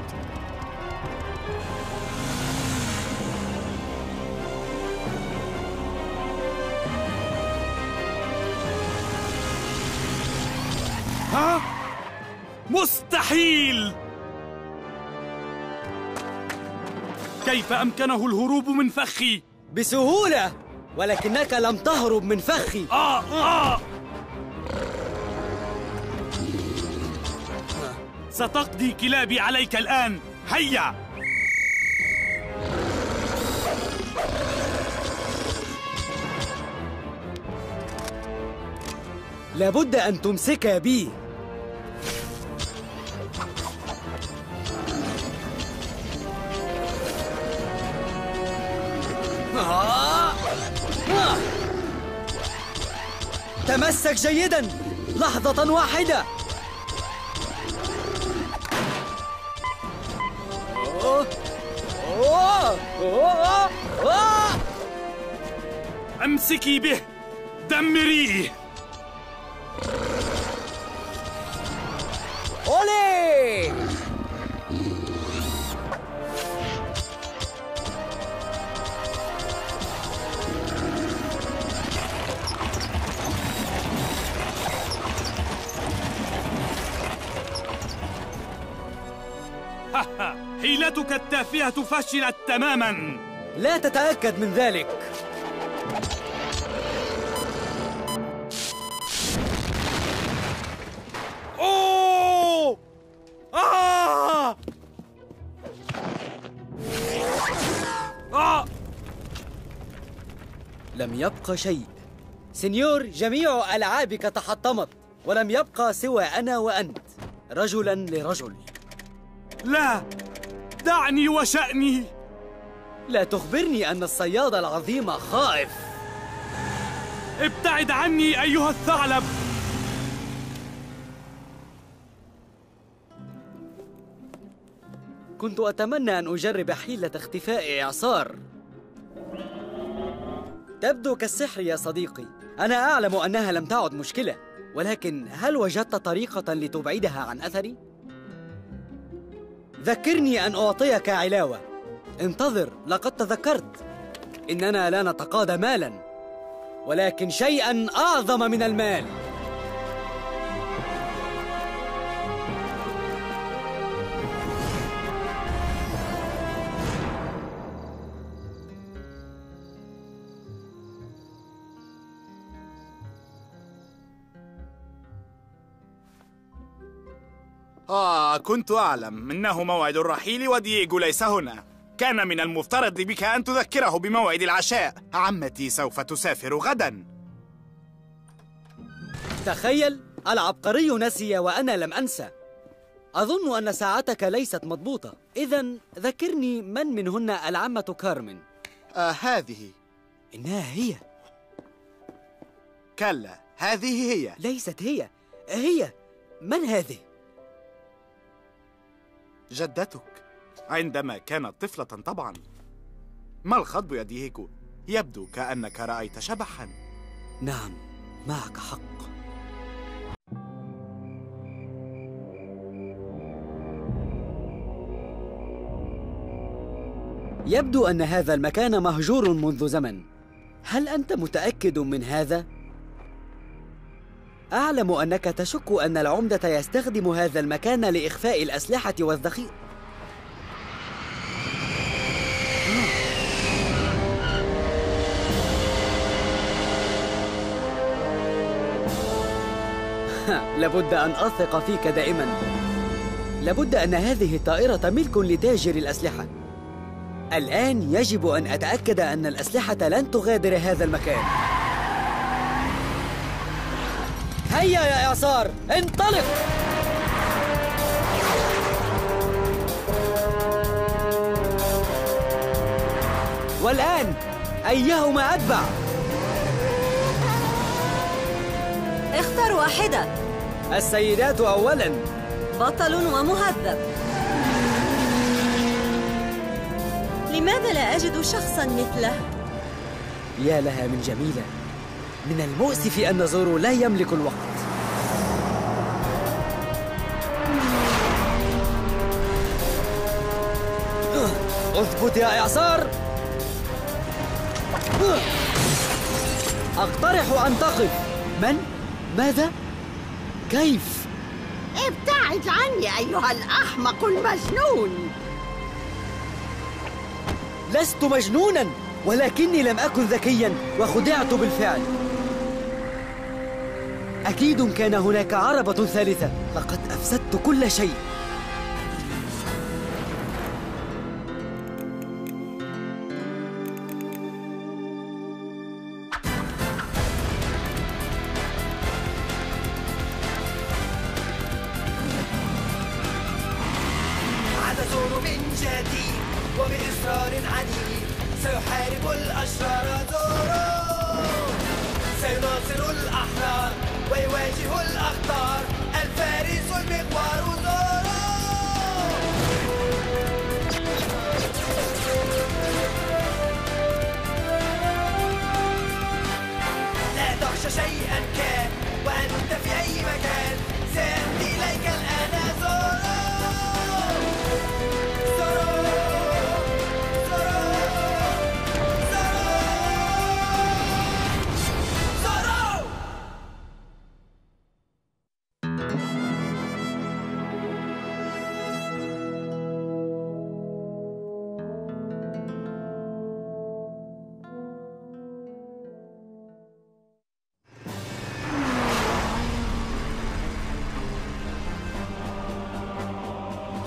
ها؟ مستحيل! كيف أمكنه الهروب من فخي؟ بسهولة، ولكنك لم تهرب من فخي. آه آه ستقضي كلابي عليك الآن، هيا! لابد أن تمسك بي. تمسك جيداً، لحظة واحدة. أوه. أوه. أوه. أوه. أمسكي به، دمريه. أولي! حيلتك التافهة فشلت تماما. لا تتأكد من ذلك. أوه! آه! آه! لم يبقى شيء. سنيور، جميع ألعابك تحطمت، ولم يبقى سوى أنا وأنت، رجلاً لرجل. لا، دعني وشأني. لا تخبرني أن الصياد العظيم خائف. ابتعد عني أيها الثعلب. كنت أتمنى أن أجرب حيلة اختفاء إعصار. تبدو كالسحر يا صديقي. أنا أعلم أنها لم تعد مشكلة، ولكن هل وجدت طريقة لتبعدها عن أثري؟ ذكرني أن أعطيك علاوة. انتظر، لقد تذكرت. إننا لا نتقاضى مالاً، ولكن شيئاً أعظم من المال. آه، كنت أعلم. إنه موعد الرحيل ودييغو ليس هنا. كان من المفترض بك أن تذكره بموعد العشاء. عمتي سوف تسافر غداً. تخيل، العبقري نسي وأنا لم أنسى. أظن أن ساعتك ليست مضبوطة. إذن ذكرني، من منهن العمة كارمن؟ آه، هذه. إنها هي. كلا، هذه هي. ليست هي. هي. من هذه؟ جدتك عندما كانت طفلة طبعا. ما الخطب يا دييغو؟ يبدو كأنك رأيت شبحا. نعم، معك حق. يبدو أن هذا المكان مهجور منذ زمن. هل أنت متأكد من هذا؟ أعلم أنك تشك أن العمدة يستخدم هذا المكان لإخفاء الأسلحة والذخيرة. لابد أن أثق فيك دائما. لابد أن هذه الطائرة ملك لتاجر الأسلحة. الآن يجب أن أتأكد أن الأسلحة لن تغادر هذا المكان. هيا يا إعصار، انطلق! والآن أيهما أتبع؟ اختر واحدة. السيدات أولاً. بطل ومهذب. لماذا لا أجد شخصاً مثله؟ يا لها من جميلة. من المؤسف أن زورو لا يملك الوقت. اثبت يا إعصار. أقترح أن تقف. من؟ ماذا؟ كيف؟ ابتعد عني أيها الأحمق المجنون. لست مجنوناً، ولكني لم أكن ذكياً وخدعت بالفعل. أكيد كان هناك عربة ثالثة. لقد أفسدت كل شيء. عاد زورو من جديد وبإصرار عنيد سيحارب الأشرار. زورو سيناصر الأحرار ويواجه الأخطار. الفارس المغوار زورو. لا تخشى شيئا كان وأنت في أي مكان. سيأتي إليك الآن زورو.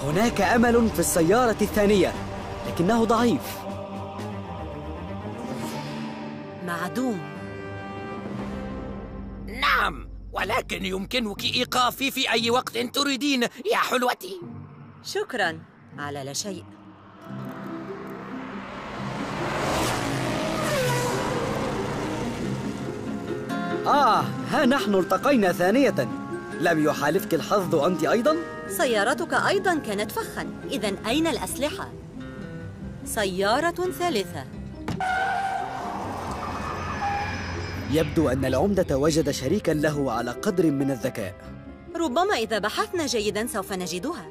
هناك أمل في السيارة الثانية، لكنه ضعيف. معدوم. نعم، ولكن يمكنك إيقافي في أي وقت تريدين يا حلوتي. شكراً على لا شيء. آه، ها نحن التقينا ثانية. لم يحالفك الحظ أنت أيضاً؟ سيارتك أيضاً كانت فخاً. إذن أين الأسلحة؟ سيارة ثالثة. يبدو أن العمدة وجد شريكاً له على قدر من الذكاء. ربما إذا بحثنا جيداً سوف نجدها.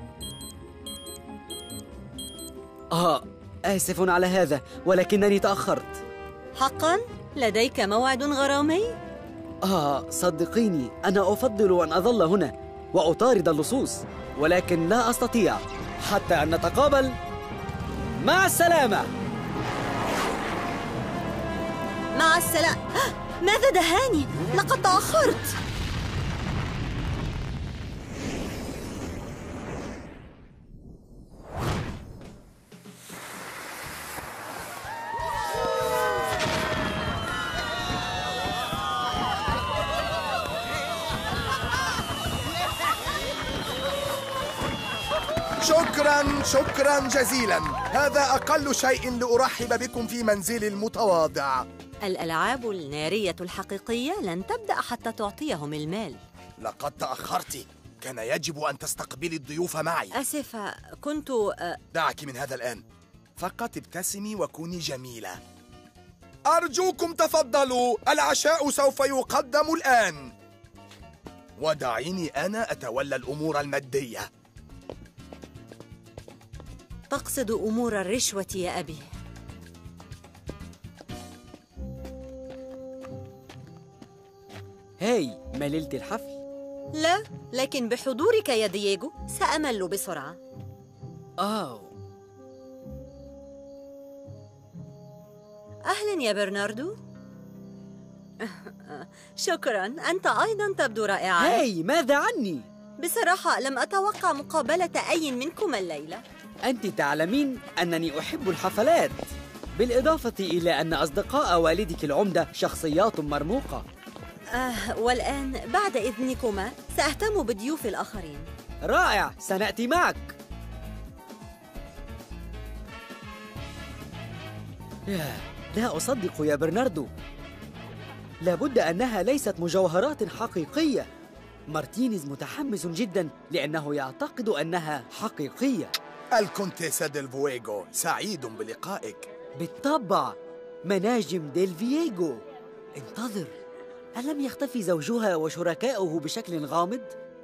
آه، آسف على هذا، ولكنني تأخرت. حقاً؟ لديك موعد غرامي؟ آه، صدقيني، أنا أفضل أن أظل هنا وأطارد اللصوص، ولكن لا أستطيع حتى أن نتقابل. مع السلامة. مع السلامة. ماذا دهاني؟ لقد تأخرت. شكراً شكراً جزيلاً. هذا أقل شيء لأرحب بكم في منزلي المتواضع. الألعاب النارية الحقيقية لن تبدأ حتى تعطيهم المال. لقد تأخرت. كان يجب أن تستقبلي الضيوف معي. آسفة، كنت أ... دعك من هذا الآن. فقط ابتسمي وكوني جميلة. أرجوكم تفضلوا، العشاء سوف يقدم الآن. ودعيني أنا أتولى الأمور المادية. تقصد أمور الرشوة يا أبي. هاي، مللت الحفل؟ لا، لكن بحضورك يا دييغو سأمل بسرعة. أوه. أهلاً يا برناردو. شكراً، أنت أيضاً تبدو رائعاً. هاي، ماذا عني؟ بصراحة لم أتوقع مقابلة أي منكما الليلة. أنت تعلمين أنني أحب الحفلات، بالإضافة إلى أن أصدقاء والدك العمدة شخصيات مرموقة. آه، والآن بعد إذنكما سأهتم بضيوف الآخرين. رائع، سنأتي معك. ياه، لا أصدق يا برناردو. لابد أنها ليست مجوهرات حقيقية. مارتينيز متحمس جدا لأنه يعتقد أنها حقيقية. الكونتيسا ديل فويغو، سعيد بلقائك. بالطبع، مناجم ديل فييغو. انتظر، ألم يختفي زوجها وشركائه بشكل غامض؟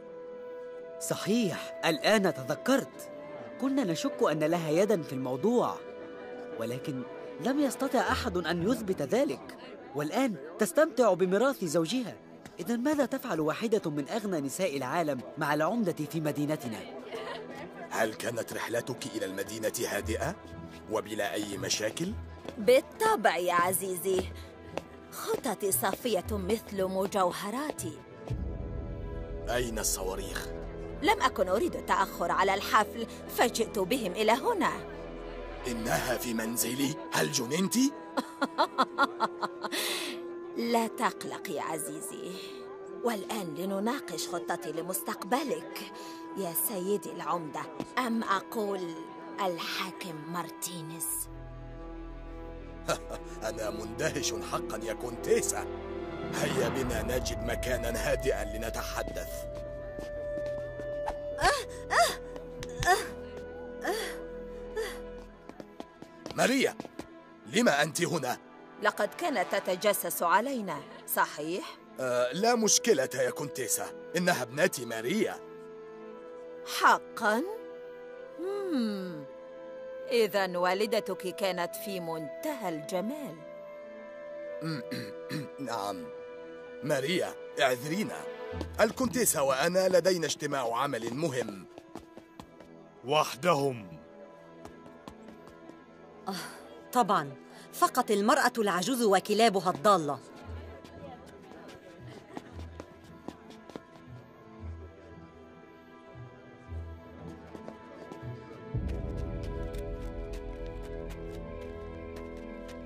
صحيح، الآن تذكرت. كنا نشك أن لها يداً في الموضوع، ولكن لم يستطع أحد أن يثبت ذلك. والآن تستمتع بميراث زوجها. إذن ماذا تفعل واحدة من أغنى نساء العالم مع العمدة في مدينتنا؟ هل كانت رحلتك إلى المدينة هادئة وبلا أي مشاكل؟ بالطبع يا عزيزي، خططي صافية مثل مجوهراتي. أين الصواريخ؟ لم أكن أريد التأخر على الحفل فجئت بهم إلى هنا. إنها في منزلي؟ هل جننت؟ لا تقلق يا عزيزي، والآن لنناقش خطتي لمستقبلك يا سيدي العمدة، أم أقول الحاكم مارتينيز. أنا مندهش حقا يا كونتيسا. هيا بنا نجد مكانا هادئا لنتحدث. أه أه أه أه ماريا، لما أنت هنا؟ لقد كانت تتجسس علينا، صحيح؟ آه، لا مشكلة يا كونتيسا، إنها ابنتي ماريا. حقاً؟ مم. إذن والدتك كانت في منتهى الجمال. نعم. ماريا، اعذرينا، الكونتيسا وأنا لدينا اجتماع عمل مهم. وحدهم؟ آه، طبعاً، فقط المرأة العجوز وكلابها الضالة.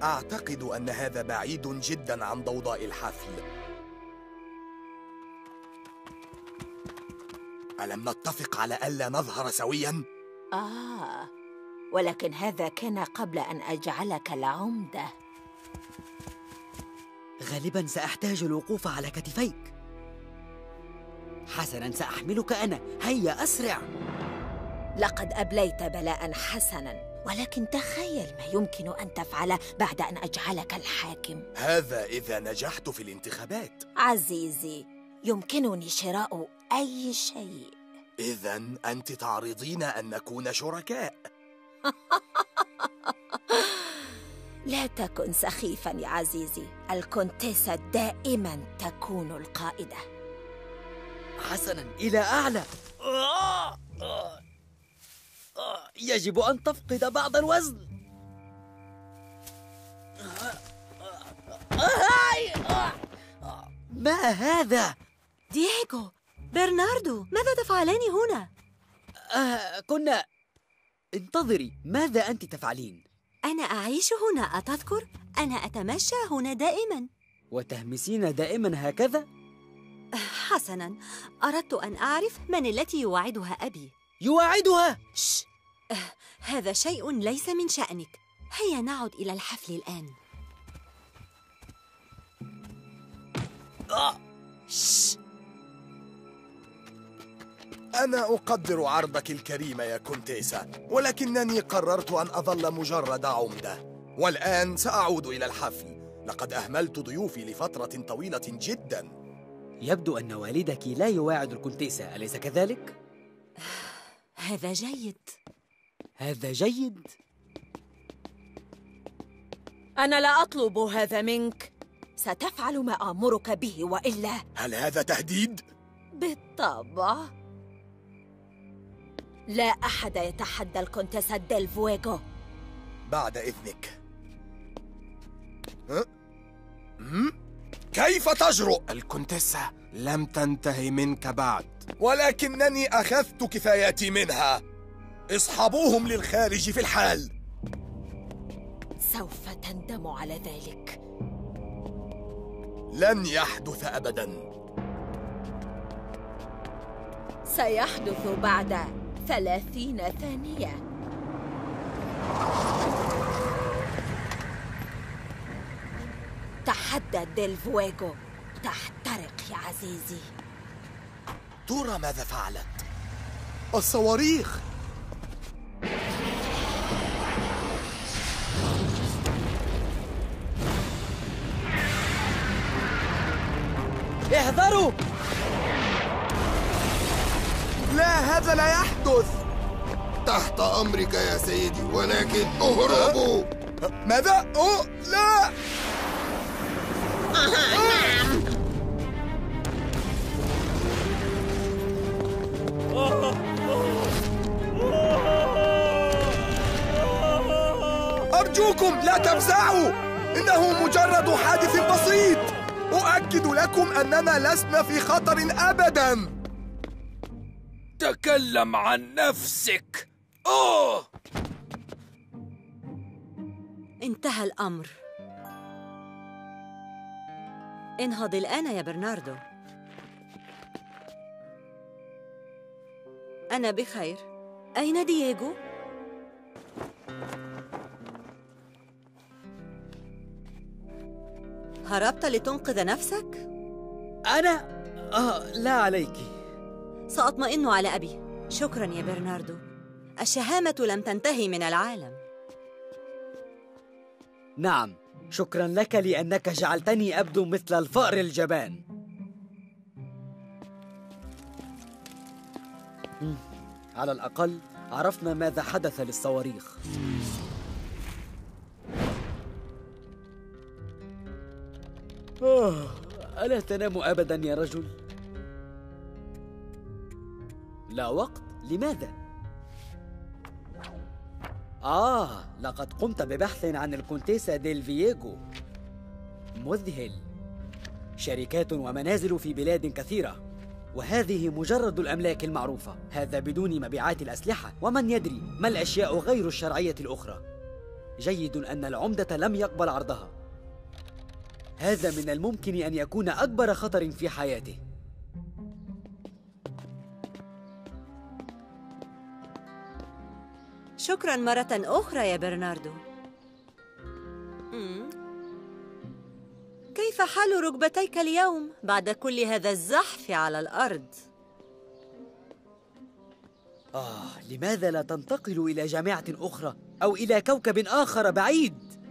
أعتقد أن هذا بعيد جدا عن ضوضاء الحفل. ألم نتفق على ألا نظهر سويا؟ آه، ولكن هذا كان قبل أن أجعلك العمدة. غالبا سأحتاج الوقوف على كتفيك. حسنا، سأحملك أنا. هيا أسرع. لقد أبليت بلاء حسنا، ولكن تخيل ما يمكن أن تفعله بعد أن أجعلك الحاكم. هذا إذا نجحت في الانتخابات. عزيزي، يمكنني شراء أي شيء. إذا أنت تعرضين أن نكون شركاء. لا تكن سخيفا يا عزيزي، الكونتيسة دائما تكون القائدة. حسنا، إلى أعلى. يجب أن تفقد بعض الوزن. ما هذا؟ دييغو، برناردو، ماذا تفعلان هنا؟ آه، كنا... انتظري، ماذا أنت تفعلين؟ أنا أعيش هنا، أتذكر؟ أنا أتمشى هنا دائما. وتهمسين دائما هكذا؟ حسنا، أردت أن أعرف من التي يواعدها أبي. يواعدها؟ شش. آه، هذا شيء ليس من شأنك. هيا نعد إلى الحفل الآن. آه. شش. أنا أقدر عرضك الكريم يا كونتيسا، ولكنني قررت أن أظل مجرد عمدة. والآن سأعود إلى الحفل. لقد أهملت ضيوفي لفترة طويلة جدا. يبدو أن والدك لا يواعد الكونتيسا، أليس كذلك؟ هذا جيد. هذا جيد. أنا لا أطلب هذا منك. ستفعل ما آمرك به، وإلا... هل هذا تهديد؟ بالطبع. لا أحد يتحدى الكونتيسا ديل فويغو. بعد إذنك. ها؟ كيف تجرؤ؟ الكونتيسا لم تنتهي منك بعد، ولكنني أخذت كفايتي منها. اصحبوهم للخارج في الحال. سوف تندم على ذلك. لن يحدث أبداً. سيحدث بعد ثلاثين ثانية. تحدى ديل فويغو. تحترق يا عزيزي. ترى ماذا فعلت؟ الصواريخ. احذروا! لا، هذا لا يحدث. تحت أمرك يا سيدي، ولكن اهربوا. ماذا؟ أوه، لا! نعم. أرجوكم لا تفزعوا، إنه مجرد حادث بسيط. أؤكد لكم أننا لسنا في خطر أبداً. تكلم عن نفسك. أوه! انتهى الأمر. انهض الآن يا برناردو. أنا بخير. أين دييغو؟ هربت لتنقذ نفسك؟ أنا؟ آه، لا عليك. سأطمئن على أبي. شكراً يا برناردو. الشهامة لم تنتهي من العالم. نعم، شكراً لك لأنك جعلتني أبدو مثل الفأر الجبان. على الأقل عرفنا ماذا حدث للصواريخ. أوه، ألا تنام أبداً يا رجل؟ لا وقت؟ لماذا؟ آه، لقد قمت ببحث عن الكونتيسا ديل فييغو. مذهل. شركات ومنازل في بلاد كثيرة، وهذه مجرد الأملاك المعروفة. هذا بدون مبيعات الأسلحة، ومن يدري ما الأشياء غير الشرعية الأخرى. جيد أن العمدة لم يقبل عرضها. هذا من الممكن أن يكون أكبر خطر في حياته. شكراً مرة أخرى يا برناردو. مم. كيف حال ركبتيك اليوم بعد كل هذا الزحف على الأرض؟ آه، لماذا لا تنتقل إلى جامعة أخرى أو إلى كوكب آخر بعيد؟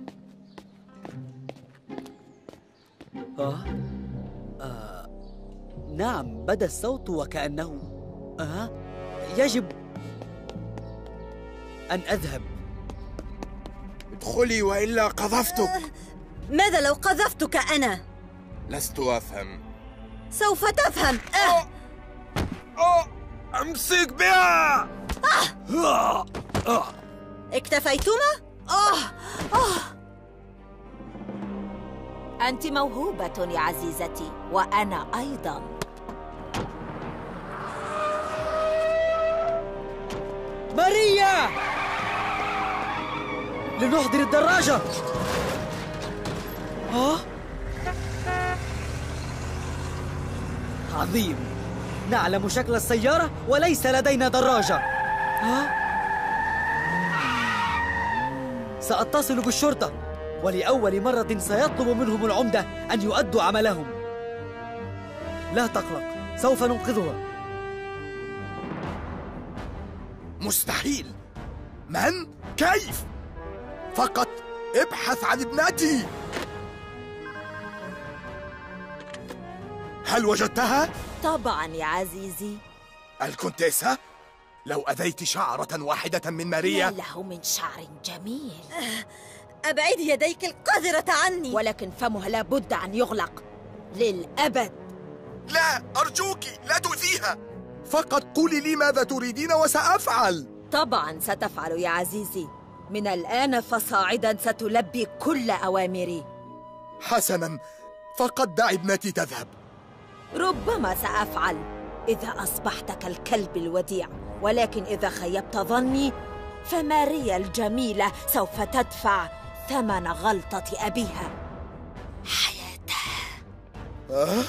آه. آه. نعم، بدا الصوت وكأنه آه. يجب أن أذهب. ادخلي وإلا قذفتك. ماذا لو قذفتك أنا؟ لست أفهم. سوف تفهم. أه. أه. أمسك بها. آه. آه. اكتفيتما؟ آه. آه. أنت موهوبة يا عزيزتي، وأنا أيضاً. ماريا! لنحضر الدراجة. آه؟ عظيم. نعلم شكل السيارة وليس لدينا دراجة. آه؟ سأتصل بالشرطة، ولأول مرة سيطلب منهم العمدة أن يؤدوا عملهم. لا تقلق، سوف ننقذها. مستحيل. من؟ كيف؟ فقط ابحث عن ابنتي. هل وجدتها؟ طبعا يا عزيزي. الكونتيسة؟ لو أذيت شعرة واحدة من ماريا. ما له من شعر جميل. أبعد يديك القذرة عني. ولكن فمها لابد أن يغلق للأبد. لا، أرجوك لا تؤذيها. فقط قولي لي ماذا تريدين وسأفعل. طبعا ستفعل يا عزيزي. من الآن فصاعدا ستلبي كل أوامري. حسنا، فقط دع ابنتي تذهب. ربما سأفعل إذا أصبحت كالكلب الوديع، ولكن إذا خيبت ظني فماريا الجميلة سوف تدفع ثمن غلطة أبيها، حياتها. أه؟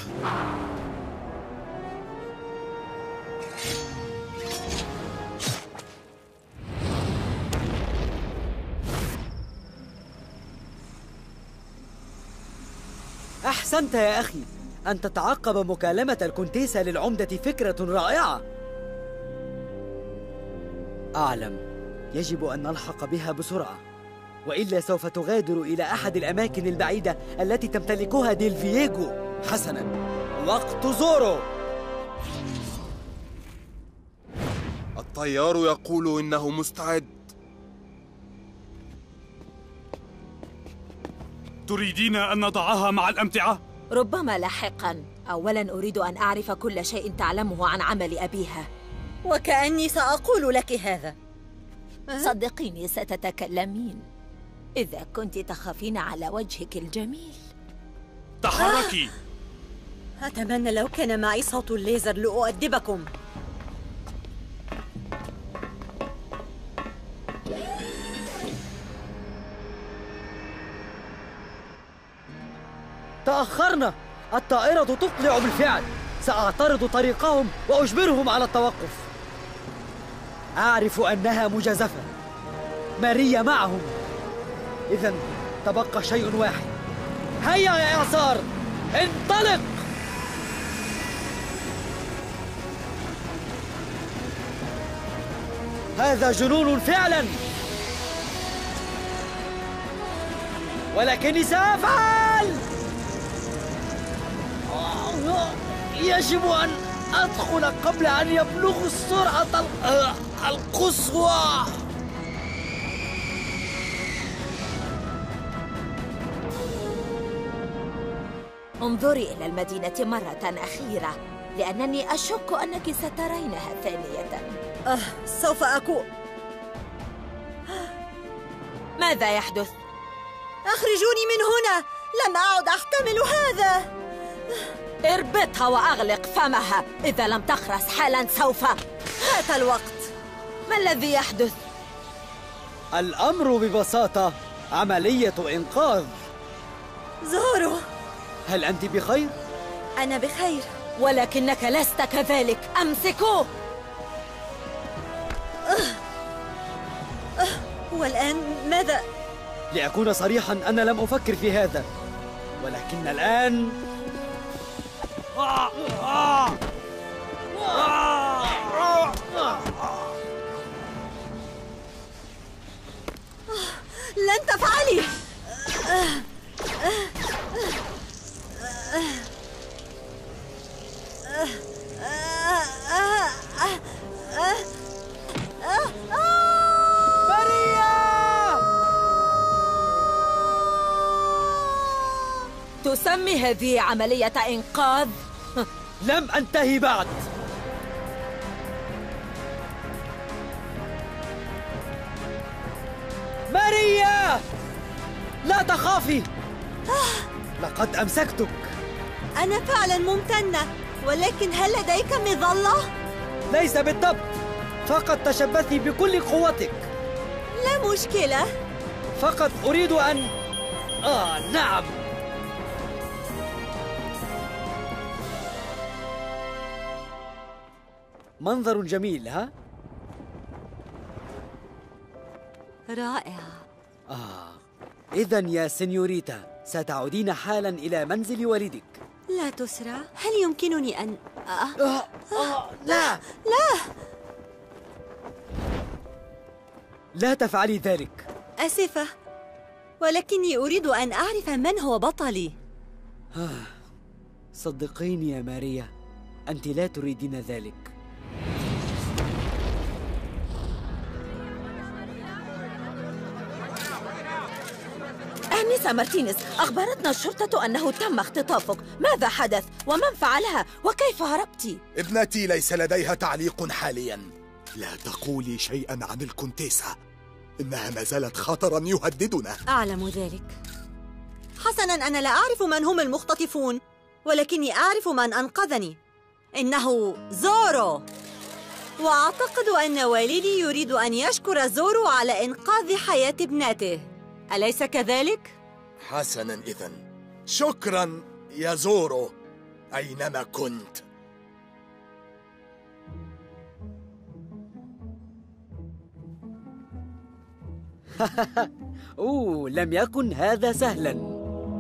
أحسنت يا أخي. أن تتعقب مكالمة الكونتيسة للعمدة فكرة رائعة. أعلم، يجب أن نلحق بها بسرعة، وإلا سوف تغادر إلى أحد الأماكن البعيدة التي تمتلكها ديل فييغو. حسناً، وقت زورو. الطيار يقول إنه مستعد. تريدين أن نضعها مع الأمتعة؟ ربما لاحقاً. أولاً أريد أن أعرف كل شيء تعلمه عن عمل أبيها. وكأني سأقول لك هذا. صدقيني ستتكلمين إذا كنت تخافين على وجهك الجميل. تحركي. آه. أتمنى لو كان معي صوت الليزر لأؤدبكم. تأخرنا. الطائرة تقلع بالفعل. سأعترض طريقهم وأجبرهم على التوقف. أعرف أنها مجازفة. ماريا معهم. إذن تبقى شيء واحد. هيا يا إعصار، انطلق! هذا جنون فعلا، ولكني سأفعل. يجب أن أدخل قبل أن يبلغوا السرعة القصوى. انظري إلى المدينة مرة أخيرة، لأنني أشك أنك سترينها ثانية. أه، سوف أكون. ماذا يحدث؟ أخرجوني من هنا، لم أعد أحتمل هذا. اربطها وأغلق فمها، إذا لم تخرس حالا سوف. هات الوقت. ما الذي يحدث؟ الأمر ببساطة عملية إنقاذ. زورو، هل أنت بخير؟ أنا بخير. ولكنك لست كذلك. أمسكوه. والآن ماذا؟ لأكون صريحاً، أنا لم أفكر في هذا، ولكن الآن لن تفعلي. تسمي هذه عملية إنقاذ؟ لم أنتهي بعد. ماريا، لا تخافي، لقد أمسكتك. أنا فعلا ممتنة، ولكن هل لديك مظلة؟ ليس بالضبط، فقط تشبثي بكل قوتك. لا مشكلة. فقط أريد أن... آه نعم. منظر جميل، ها؟ رائع. آه، إذن يا سينيوريتا ستعودين حالا إلى منزل والدك. لا تسرع، هل يمكنني أن... آه. آه. آه. لا لا لا تفعلي ذلك. آسفة، ولكني أريد أن أعرف من هو بطلي. آه. صدقيني يا ماريا، أنت لا تريدين ذلك. آنسة مارتينيز، أخبرتنا الشرطة أنه تم اختطافك. ماذا حدث؟ ومن فعلها؟ وكيف هربت؟ ابنتي ليس لديها تعليق حاليا. لا تقولي شيئا عن الكونتيسة، إنها ما زالت خطرا يهددنا. أعلم ذلك. حسنا، أنا لا أعرف من هم المختطفون، ولكني أعرف من أنقذني. إنه زورو، وأعتقد أن والدي يريد أن يشكر زورو على إنقاذ حياة ابنته، أليس كذلك؟ حسناً، إذن شكراً يا زورو أينما كنت. أوه، لم يكن هذا سهلاً.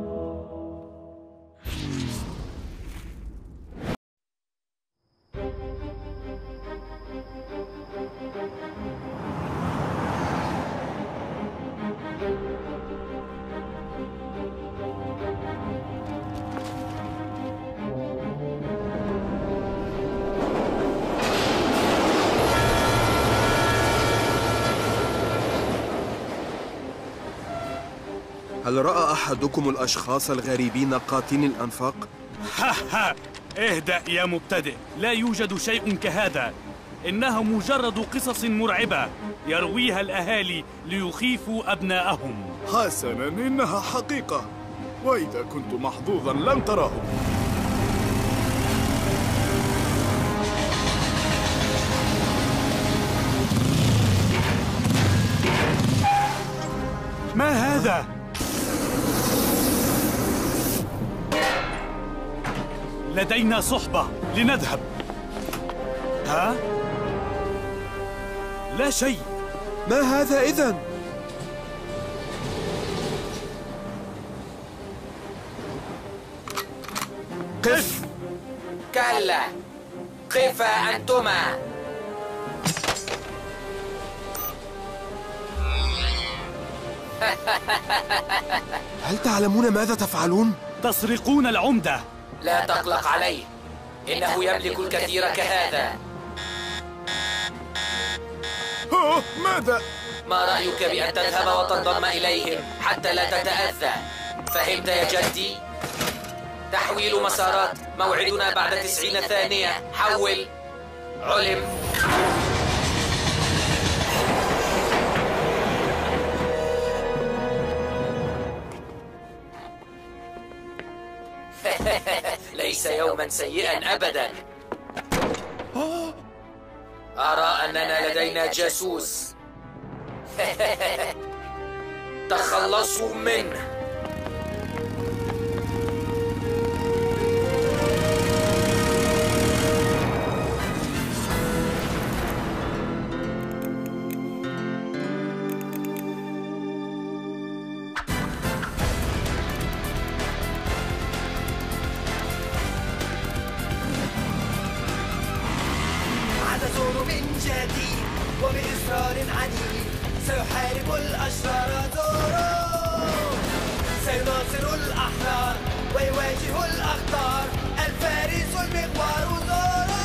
هل رأى أحدكم الأشخاص الغريبين قاتلي الأنفاق؟ ها ها، اهدأ يا مبتدئ، لا يوجد شيء كهذا. إنها مجرد قصص مرعبة يرويها الأهالي ليخيفوا أبناءهم. حسناً، إنها حقيقة، وإذا كنت محظوظاً لم تراه. ما هذا؟ لدينا صحبة، لنذهب. ها؟ لا شيء. ما هذا إذن؟ قف. كلا، قفا أنتما. هل تعلمون ماذا تفعلون؟ تسرقون العمدة. لا تقلق عليه، إنه يملك الكثير كهذا. أوه، ماذا؟ ما رأيك بأن تذهب وتنضم إليهم حتى لا تتأذى؟ فهمت يا جدي؟ تحويل مسارات، موعدنا بعد تسعين ثانية. حول. علم. ليس يوما سيئا أبدا. أرى أننا لدينا جاسوس. تخلصوا منه. وبإصرار عنيد سيحارب الأشرار زورو، سيناصر الأحرار ويواجه الأخطار، الفارس المغوار زورو.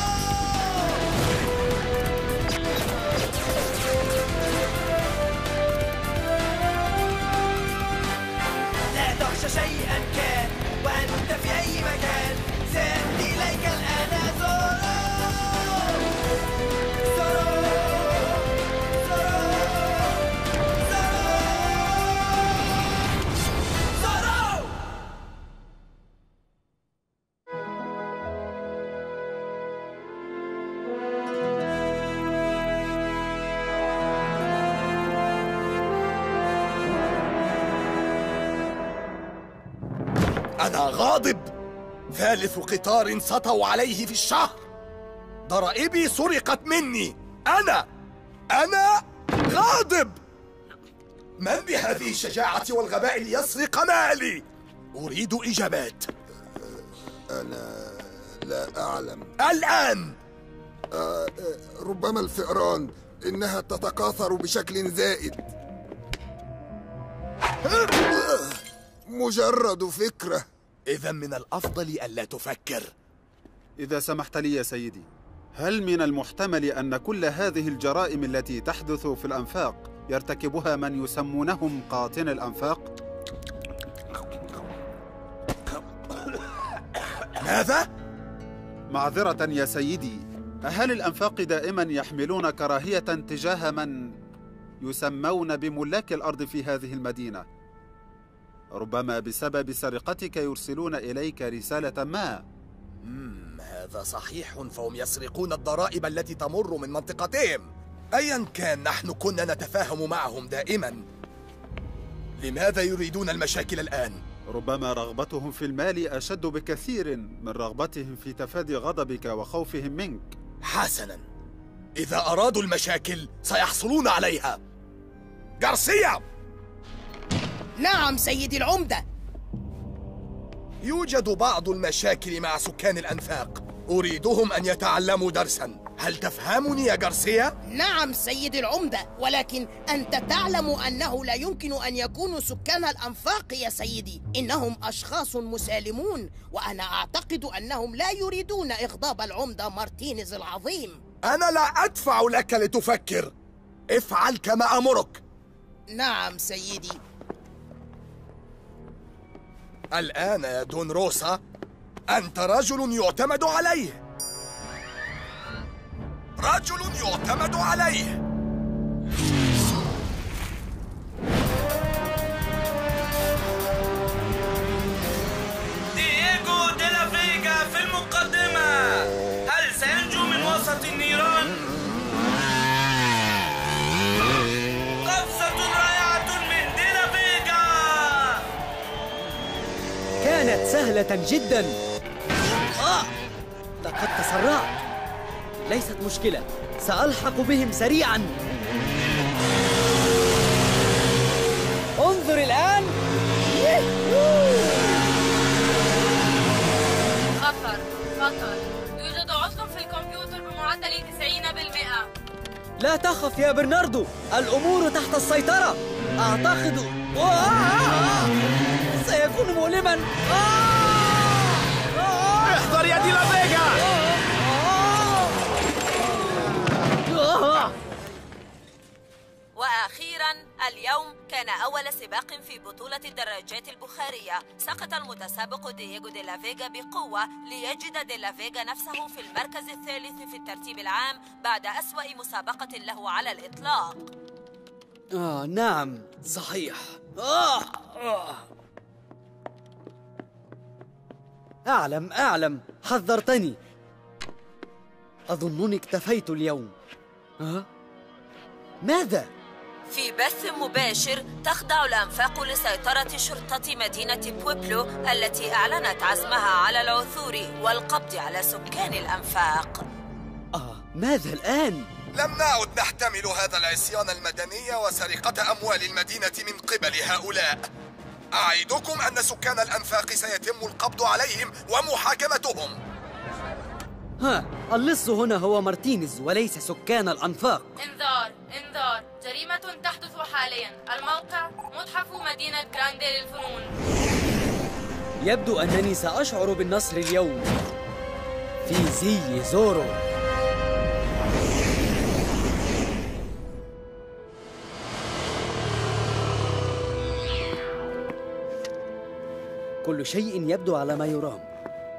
لا تخشى شيئا كان وأنت في أي مكان، سأتي إليك الآن زورو. أنا غاضب. ثالث قطار سطوا عليه في الشهر. ضرائبي سرقت مني. أنا أنا غاضب. من بهذه الشجاعة والغباء ليسرق مالي؟ أريد إجابات. أنا لا أعلم. الآن آه ربما الفئران، إنها تتكاثر بشكل زائد. مجرد فكرة. إذا من الأفضل ألا تفكر. إذا سمحت لي يا سيدي، هل من المحتمل أن كل هذه الجرائم التي تحدث في الأنفاق يرتكبها من يسمونهم قاطن الأنفاق؟ ماذا؟ معذرة يا سيدي، أهل الأنفاق دائما يحملون كراهية تجاه من يسمون بملاك الأرض في هذه المدينة؟ ربما بسبب سرقتك يرسلون إليك رسالة ما. مم هذا صحيح، فهم يسرقون الضرائب التي تمر من منطقتهم. أيا كان، نحن كنا نتفاهم معهم دائما. لماذا يريدون المشاكل الآن؟ ربما رغبتهم في المال أشد بكثير من رغبتهم في تفادي غضبك وخوفهم منك. حسنا، إذا أرادوا المشاكل سيحصلون عليها. غارسيا! نعم سيدي العمدة. يوجد بعض المشاكل مع سكان الأنفاق، أريدهم أن يتعلموا درسا. هل تفهمني يا غارسيا؟ نعم سيدي العمدة، ولكن أنت تعلم أنه لا يمكن أن يكونوا سكان الأنفاق يا سيدي. إنهم أشخاص مسالمون، وأنا أعتقد أنهم لا يريدون إغضاب العمدة مارتينيز العظيم. أنا لا أدفع لك لتفكر. افعل كما أمرك. نعم سيدي. الآن يا دون روسا، أنت رجل يعتمد عليه. رجل يعتمد عليه. دييغو ديلا فيغا في المقدمة. هل سينجو من وسط النيران؟ قفزة رائعة من ديلا فيغا. كانت سهلة جدا. آه! لقد تسرعت. ليست مشكلة، سألحق بهم سريعا. انظر الآن. خطر خطر، يوجد عطل في الكمبيوتر بمعدل تسعين بالمئة. لا تخف يا برناردو، الأمور تحت السيطرة. أعتقد آه! سيكون مؤلما. آه! احذر يا ديلا فيغا. وأخيراً اليوم كان أول سباق في بطولة الدراجات البخارية. سقط المتسابق دييغو ديلا فيغا بقوة ليجد ديلا فيغا نفسه في المركز الثالث في الترتيب العام بعد أسوأ مسابقة له على الإطلاق. آه نعم صحيح. آه آه. أعلم أعلم، حذرتني. أظنني اكتفيت اليوم. أه؟ ماذا؟ في بث مباشر تخضع الأنفاق لسيطرة شرطة مدينة بويبلو التي أعلنت عزمها على العثور والقبض على سكان الأنفاق. آه، ماذا الآن؟ لم نعد نحتمل هذا العصيان المدني وسرقة أموال المدينة من قبل هؤلاء. أعدكم أن سكان الأنفاق سيتم القبض عليهم ومحاكمتهم. ها، اللص هنا هو مارتينيز وليس سكان الأنفاق. انذار انذار، جريمة تحدث حاليا. الموقع متحف مدينة جراندي للفنون. يبدو أنني سأشعر بالنصر اليوم في زي زورو. كل شيء يبدو على ما يرام.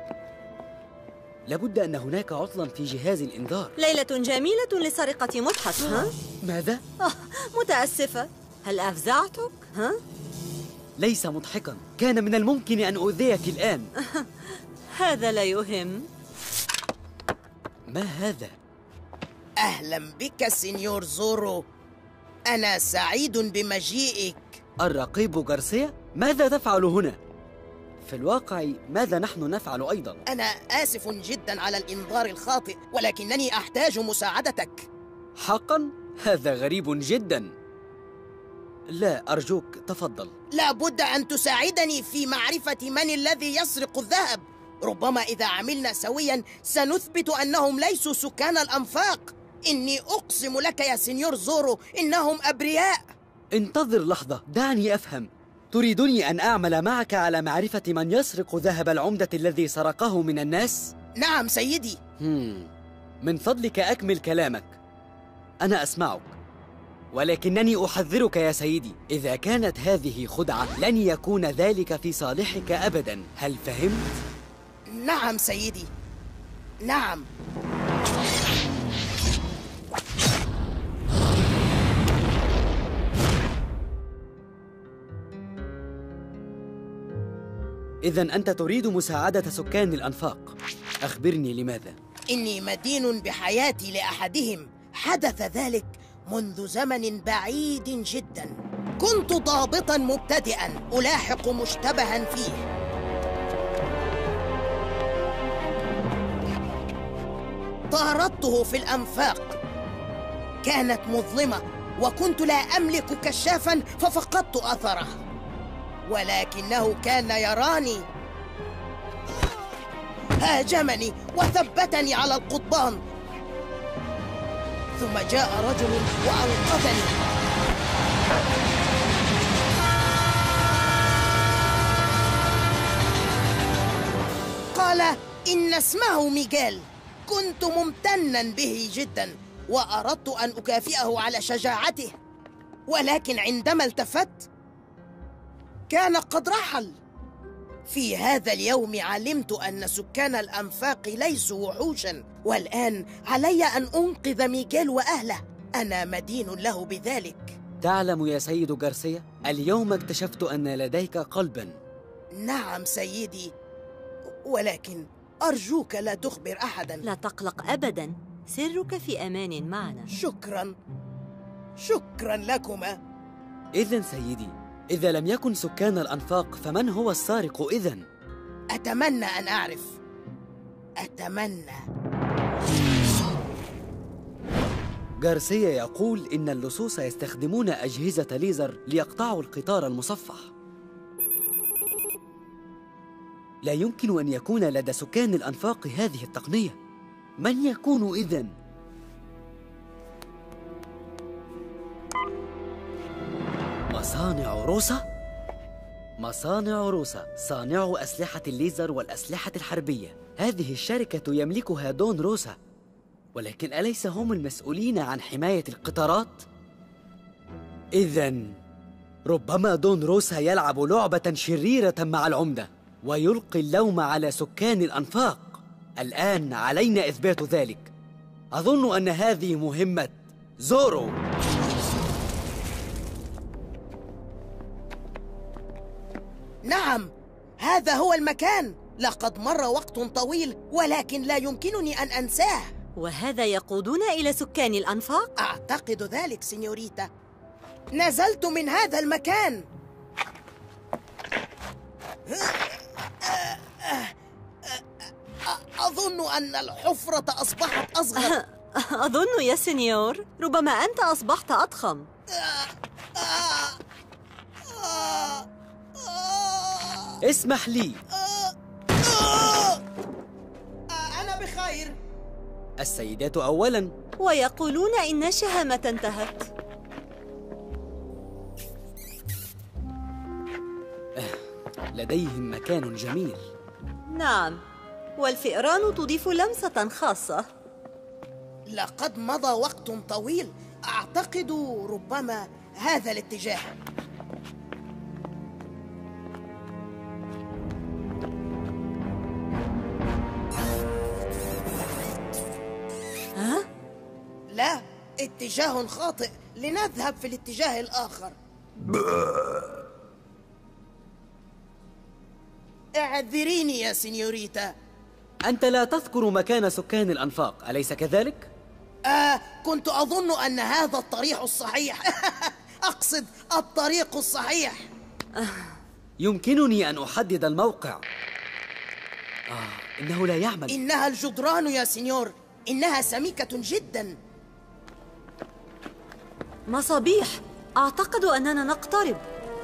لابد أن هناك عطلاً في جهاز الإنذار. ليلة جميلة لسرقة متحف. ها؟ ماذا؟ آه، متأسفة. هل أفزعتك؟ ها؟ ليس مضحكاً. كان من الممكن أن أؤذيك الآن. هذا لا يهم. ما هذا؟ أهلا بك سينيور زورو. أنا سعيد بمجيئك. الرقيب غارسيا؟ ماذا تفعل هنا؟ في الواقع ماذا نحن نفعل أيضاً؟ أنا آسف جداً على الإنذار الخاطئ، ولكنني أحتاج مساعدتك. حقاً؟ هذا غريب جداً. لا، أرجوك تفضل. لابد أن تساعدني في معرفة من الذي يسرق الذهب. ربما إذا عملنا سوياً سنثبت أنهم ليسوا سكان الأنفاق. إني أقسم لك يا سينيور زورو إنهم أبرياء. انتظر لحظة، دعني أفهم. تريدني أن أعمل معك على معرفة من يسرق ذهب العمدة الذي سرقه من الناس؟ نعم سيدي. هم. من فضلك أكمل كلامك. أنا أسمعك، ولكنني أحذرك يا سيدي، إذا كانت هذه خدعة لن يكون ذلك في صالحك أبداً. هل فهمت؟ نعم سيدي، نعم. إذن أنت تريد مساعدة سكان الأنفاق. أخبرني لماذا؟ إني مدين بحياتي لأحدهم. حدث ذلك منذ زمن بعيد جدا. كنت ضابطا مبتدئا ألاحق مشتبها فيه. طاردته في الأنفاق. كانت مظلمة وكنت لا أملك كشافا ففقدت أثره، ولكنه كان يراني. هاجمني وثبتني على القضبان، ثم جاء رجل وأنقذني. قال إن اسمه ميغيل. كنت ممتنا به جدا وأردت أن أكافئه على شجاعته، ولكن عندما التفت كان قد رحل. في هذا اليوم علمت أن سكان الأنفاق ليسوا وحوشا، والآن علي أن أنقذ ميغيل وأهله. أنا مدين له بذلك. تعلم يا سيد غارسيا، اليوم اكتشفت أن لديك قلبا. نعم سيدي، ولكن أرجوك لا تخبر أحدا. لا تقلق أبدا، سرك في أمان معنا. شكرا شكرا لكما. إذن سيدي، إذا لم يكن سكان الأنفاق فمن هو السارق إذن؟ أتمنى أن أعرف. أتمنى. غارسيا يقول إن اللصوص يستخدمون أجهزة ليزر ليقطعوا القطار المصفح. لا يمكن أن يكون لدى سكان الأنفاق هذه التقنية. من يكون إذن؟ مصانع روسا؟ مصانع روسا صانع أسلحة الليزر والأسلحة الحربية. هذه الشركة يملكها دون روسا، ولكن أليس هم المسؤولين عن حماية القطارات؟ إذن ربما دون روسا يلعب لعبة شريرة مع العمدة ويلقي اللوم على سكان الأنفاق. الآن علينا إثبات ذلك. أظن أن هذه مهمة زورو. نعم، هذا هو المكان. لقد مر وقت طويل ولكن لا يمكنني أن أنساه. وهذا يقودنا إلى سكان الأنفاق؟ أعتقد ذلك سينيوريتا. نزلت من هذا المكان. أظن أن الحفرة أصبحت أصغر. أظن يا سينيور ربما أنت أصبحت أضخم. اسمح لي. أنا بخير. السيدات أولاً. ويقولون إن الشهامة انتهت. لديهم مكان جميل. نعم، والفئران تضيف لمسة خاصة. لقد مضى وقت طويل، أعتقد ربما هذا الاتجاه. ها؟ لا، اتجاه خاطئ، لنذهب في الاتجاه الآخر. اعذريني يا سينيوريتا. أنت لا تذكر مكان سكان الأنفاق، أليس كذلك؟ آه، كنت أظن أن هذا الطريق الصحيح. أقصد الطريق الصحيح. يمكنني أن أحدد الموقع. آه، إنه لا يعمل. إنها الجدران يا سينيور، إنها سميكة جدا. مصابيح، أعتقد أننا نقترب.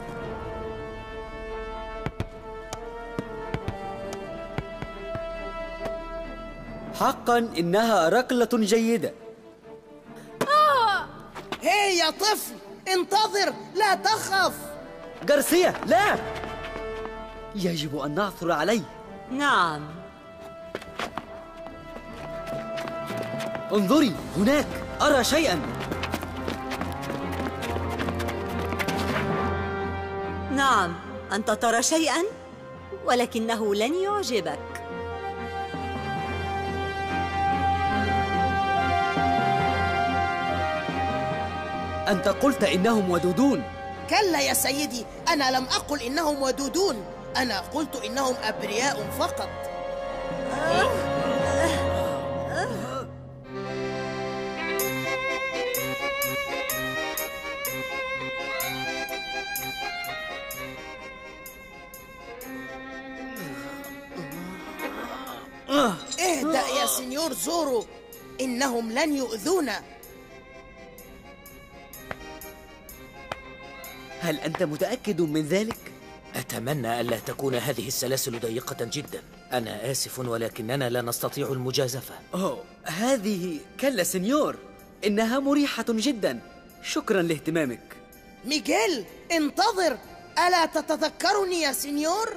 حقا إنها ركلة جيدة. آه! هي يا طفل، انتظر، لا تخف. غارسيا، لا! يجب أن نعثر عليه. نعم. انظري هناك، أرى شيئا. نعم، أنت ترى شيئا، ولكنه لن يعجبك. أنت قلت إنهم ودودون. كلا يا سيدي، أنا لم أقل إنهم ودودون، أنا قلت إنهم أبرياء فقط. اهدأ يا سينيور زورو، إنهم لن يؤذونا. هل أنت متأكد من ذلك؟ أتمنى ألا تكون هذه السلاسل ضيقة جدا. أنا آسف ولكننا لا نستطيع المجازفة. أوه، هذه كلا سينيور، إنها مريحة جدا. شكرا لاهتمامك. ميغيل، انتظر، ألا تتذكرني يا سينيور؟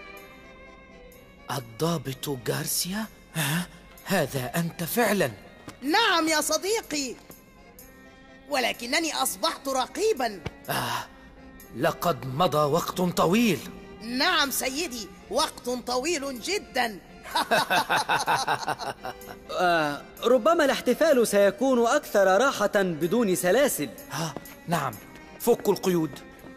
الضابط غارسيا؟ ها؟ هذا أنت فعلا؟ نعم يا صديقي، ولكنني أصبحت رقيبا. آه، لقد مضى وقت طويل. نعم سيدي، وقت طويل جدا. آه، ربما الاحتفال سيكون أكثر راحة بدون سلاسل. ها، نعم، فكوا القيود.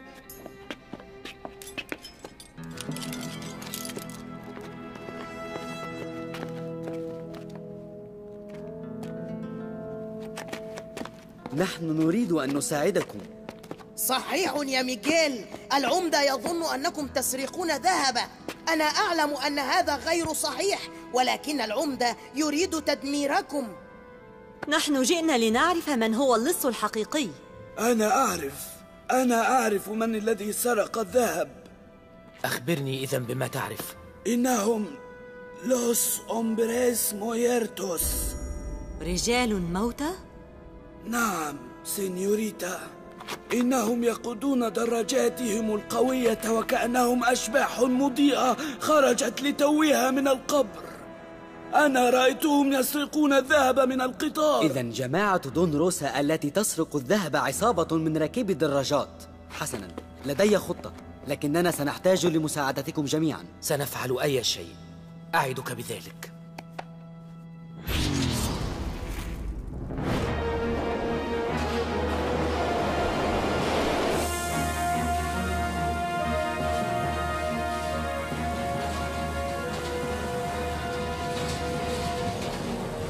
نحن نريد أن نساعدكم. صحيح يا ميغيل، العمدة يظن أنكم تسرقون ذهبا. أنا أعلم أن هذا غير صحيح، ولكن العمدة يريد تدميركم. نحن جئنا لنعرف من هو اللص الحقيقي. أنا أعرف، أنا أعرف من الذي سرق الذهب. أخبرني إذن بما تعرف. إنهم لوس أومبريس مويرتوس. رجال موتى؟ نعم سينيوريتا، إنهم يقودون دراجاتهم القوية وكأنهم أشباح مضيئة خرجت لتوها من القبر. أنا رأيتهم يسرقون الذهب من القطار. إذن جماعة دون روسا التي تسرق الذهب عصابة من راكبي الدراجات. حسنا، لدي خطة، لكننا سنحتاج لمساعدتكم جميعا. سنفعل أي شيء، أعدك بذلك.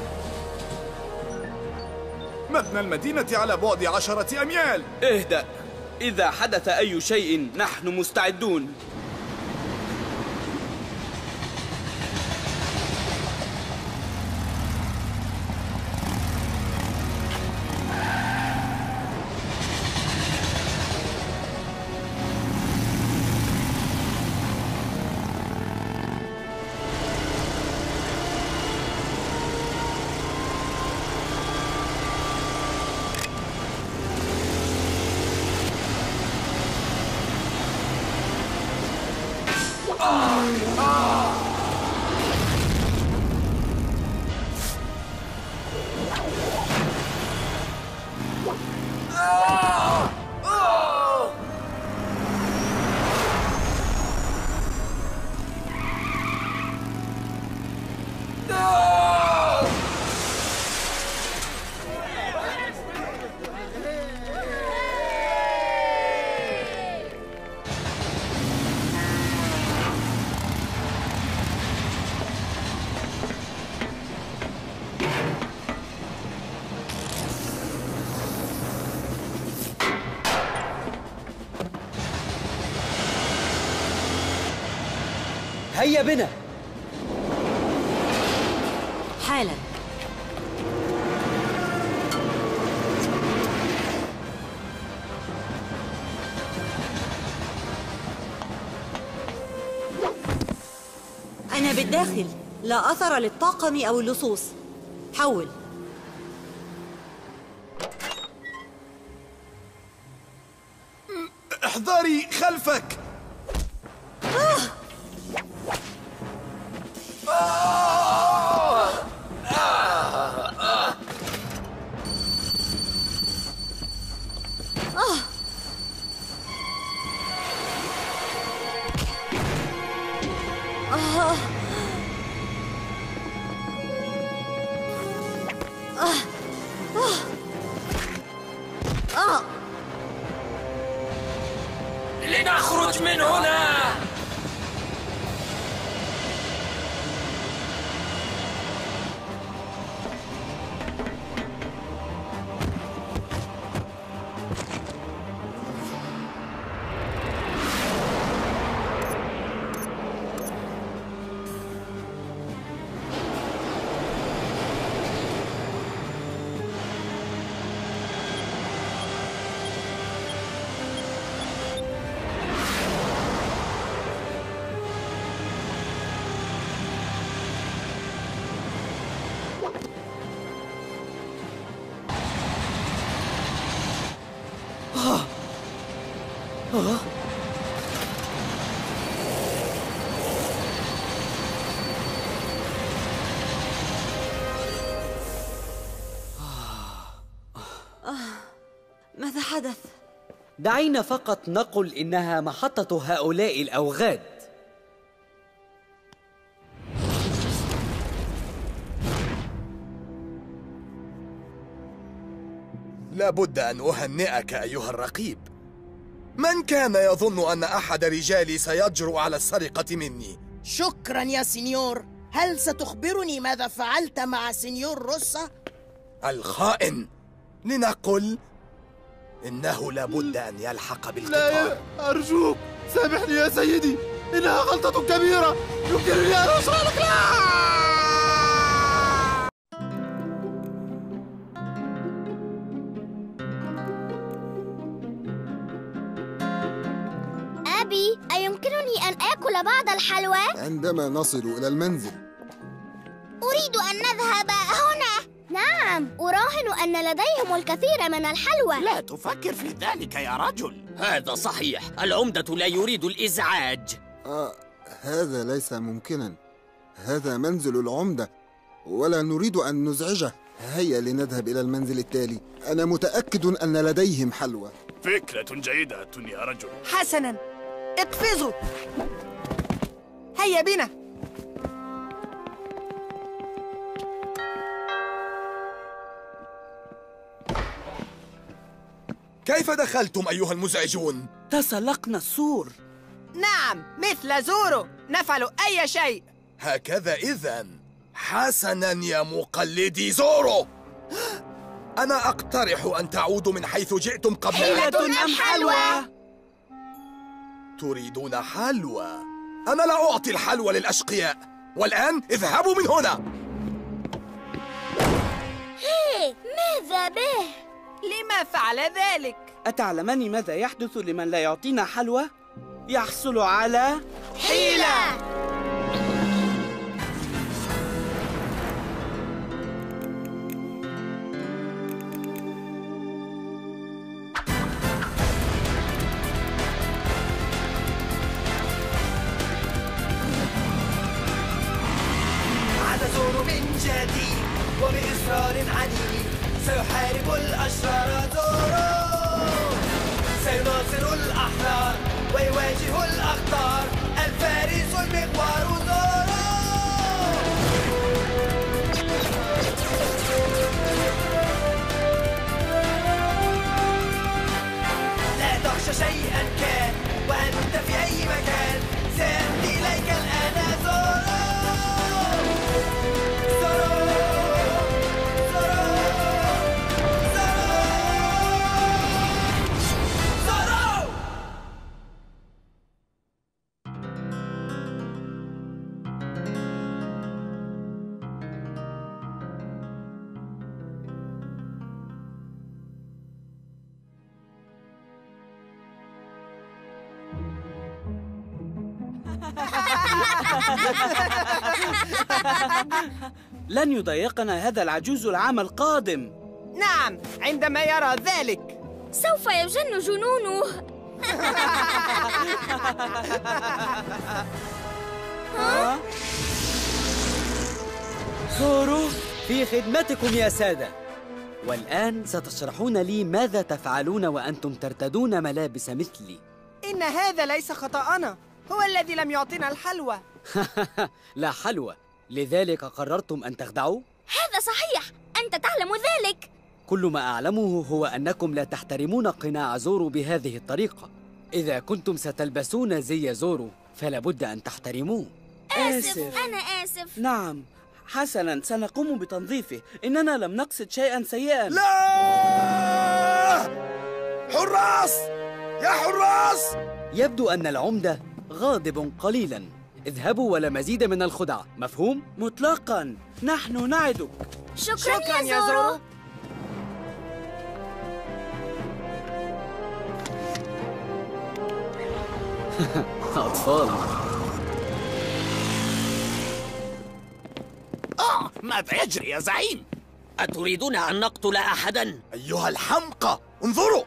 مبنى المدينة على بعد عشرة أميال. اهدأ، إذا حدث أي شيء نحن مستعدون. هيا بنا حالا. أنا بالداخل، لا أثر للطاقم أو اللصوص. حول. احذري خلفك. لنخرج من هنا. ماذا حدث؟ دعينا فقط نقل إنها محطة هؤلاء الأوغاد. لابد أن أهنئك أيها الرقيب. من كان يظن أن أحد رجالي سيجرؤ على السرقة مني؟ شكرا يا سينيور. هل ستخبرني ماذا فعلت مع سينيور روسا؟ الخائن. لنقل إنه لابد أن يلحق بالقطار. لا أرجوك سامحني يا سيدي، إنها غلطة كبيرة يمكنني أن أشرح لك. لا أبي، أيمكنني أن آكل بعض الحلوى؟ عندما نصل إلى المنزل. أريد أن نذهب هنا. نعم، أراهن أن لديهم الكثير من الحلوى. لا تفكر في ذلك يا رجل. هذا صحيح، العمدة لا يريد الإزعاج. آه، هذا ليس ممكنا. هذا منزل العمدة ولا نريد أن نزعجه. هيا لنذهب إلى المنزل التالي. أنا متأكد أن لديهم حلوى. فكرة جيدة يا رجل. حسنا، اقفزوا. هيا بنا. كيف دخلتم أيها المزعجون؟ تسلقنا السور. نعم، مثل زورو، نفعل أي شيء. هكذا إذن. حسنا يا مقلدي زورو. أنا أقترح أن تعودوا من حيث جئتم قبل حيلة أم حلوى؟ تريدون حلوى؟ أنا لا أعطي الحلوى للأشقياء. والآن اذهبوا من هنا. هي ماذا به؟ لما فعل ذلك؟ أتعلمان ماذا يحدث لمن لا يعطينا حلوى؟ يحصل على حيلة. عاد زورو من جديد وبإصرار عنيد سيحارب الأشرار. زورو سيناصر الأحرار ويواجه الأخطار. الفارس المغوار زورو. لا تخشى شيئا كان وأنت في أي مكان. سأتي إليك الآن زورو. لن يضايقنا هذا العجوز العام القادم. نعم، عندما يرى ذلك سوف يجن جنونه. ها؟ زورو في خدمتكم يا سادة. والآن ستشرحون لي ماذا تفعلون وأنتم ترتدون ملابس مثلي. إن هذا ليس خطأنا، هو الذي لم يعطينا الحلوى. لا حلوى، لذلك قررتم أن تخدعوا؟ هذا صحيح، أنت تعلم ذلك. كل ما أعلمه هو أنكم لا تحترمون قناع زورو بهذه الطريقة. إذا كنتم ستلبسون زي زورو فلا بد أن تحترموه. آسف. آسف أنا آسف. نعم، حسناً، سنقوم بتنظيفه. إننا لم نقصد شيئاً سيئاً. لا! حراس! يا حراس! يبدو أن العمدة غاضب قليلاً. اذهبوا ولا مزيد من الخدعة، مفهوم؟ مطلقاً، نحن نعدك. شكراً, شكراً يا زورو. أطفال. آه، ماذا يجري يا زعيم؟ أتريدون أن نقتل أحداً؟ أيها الحمقى، انظروا.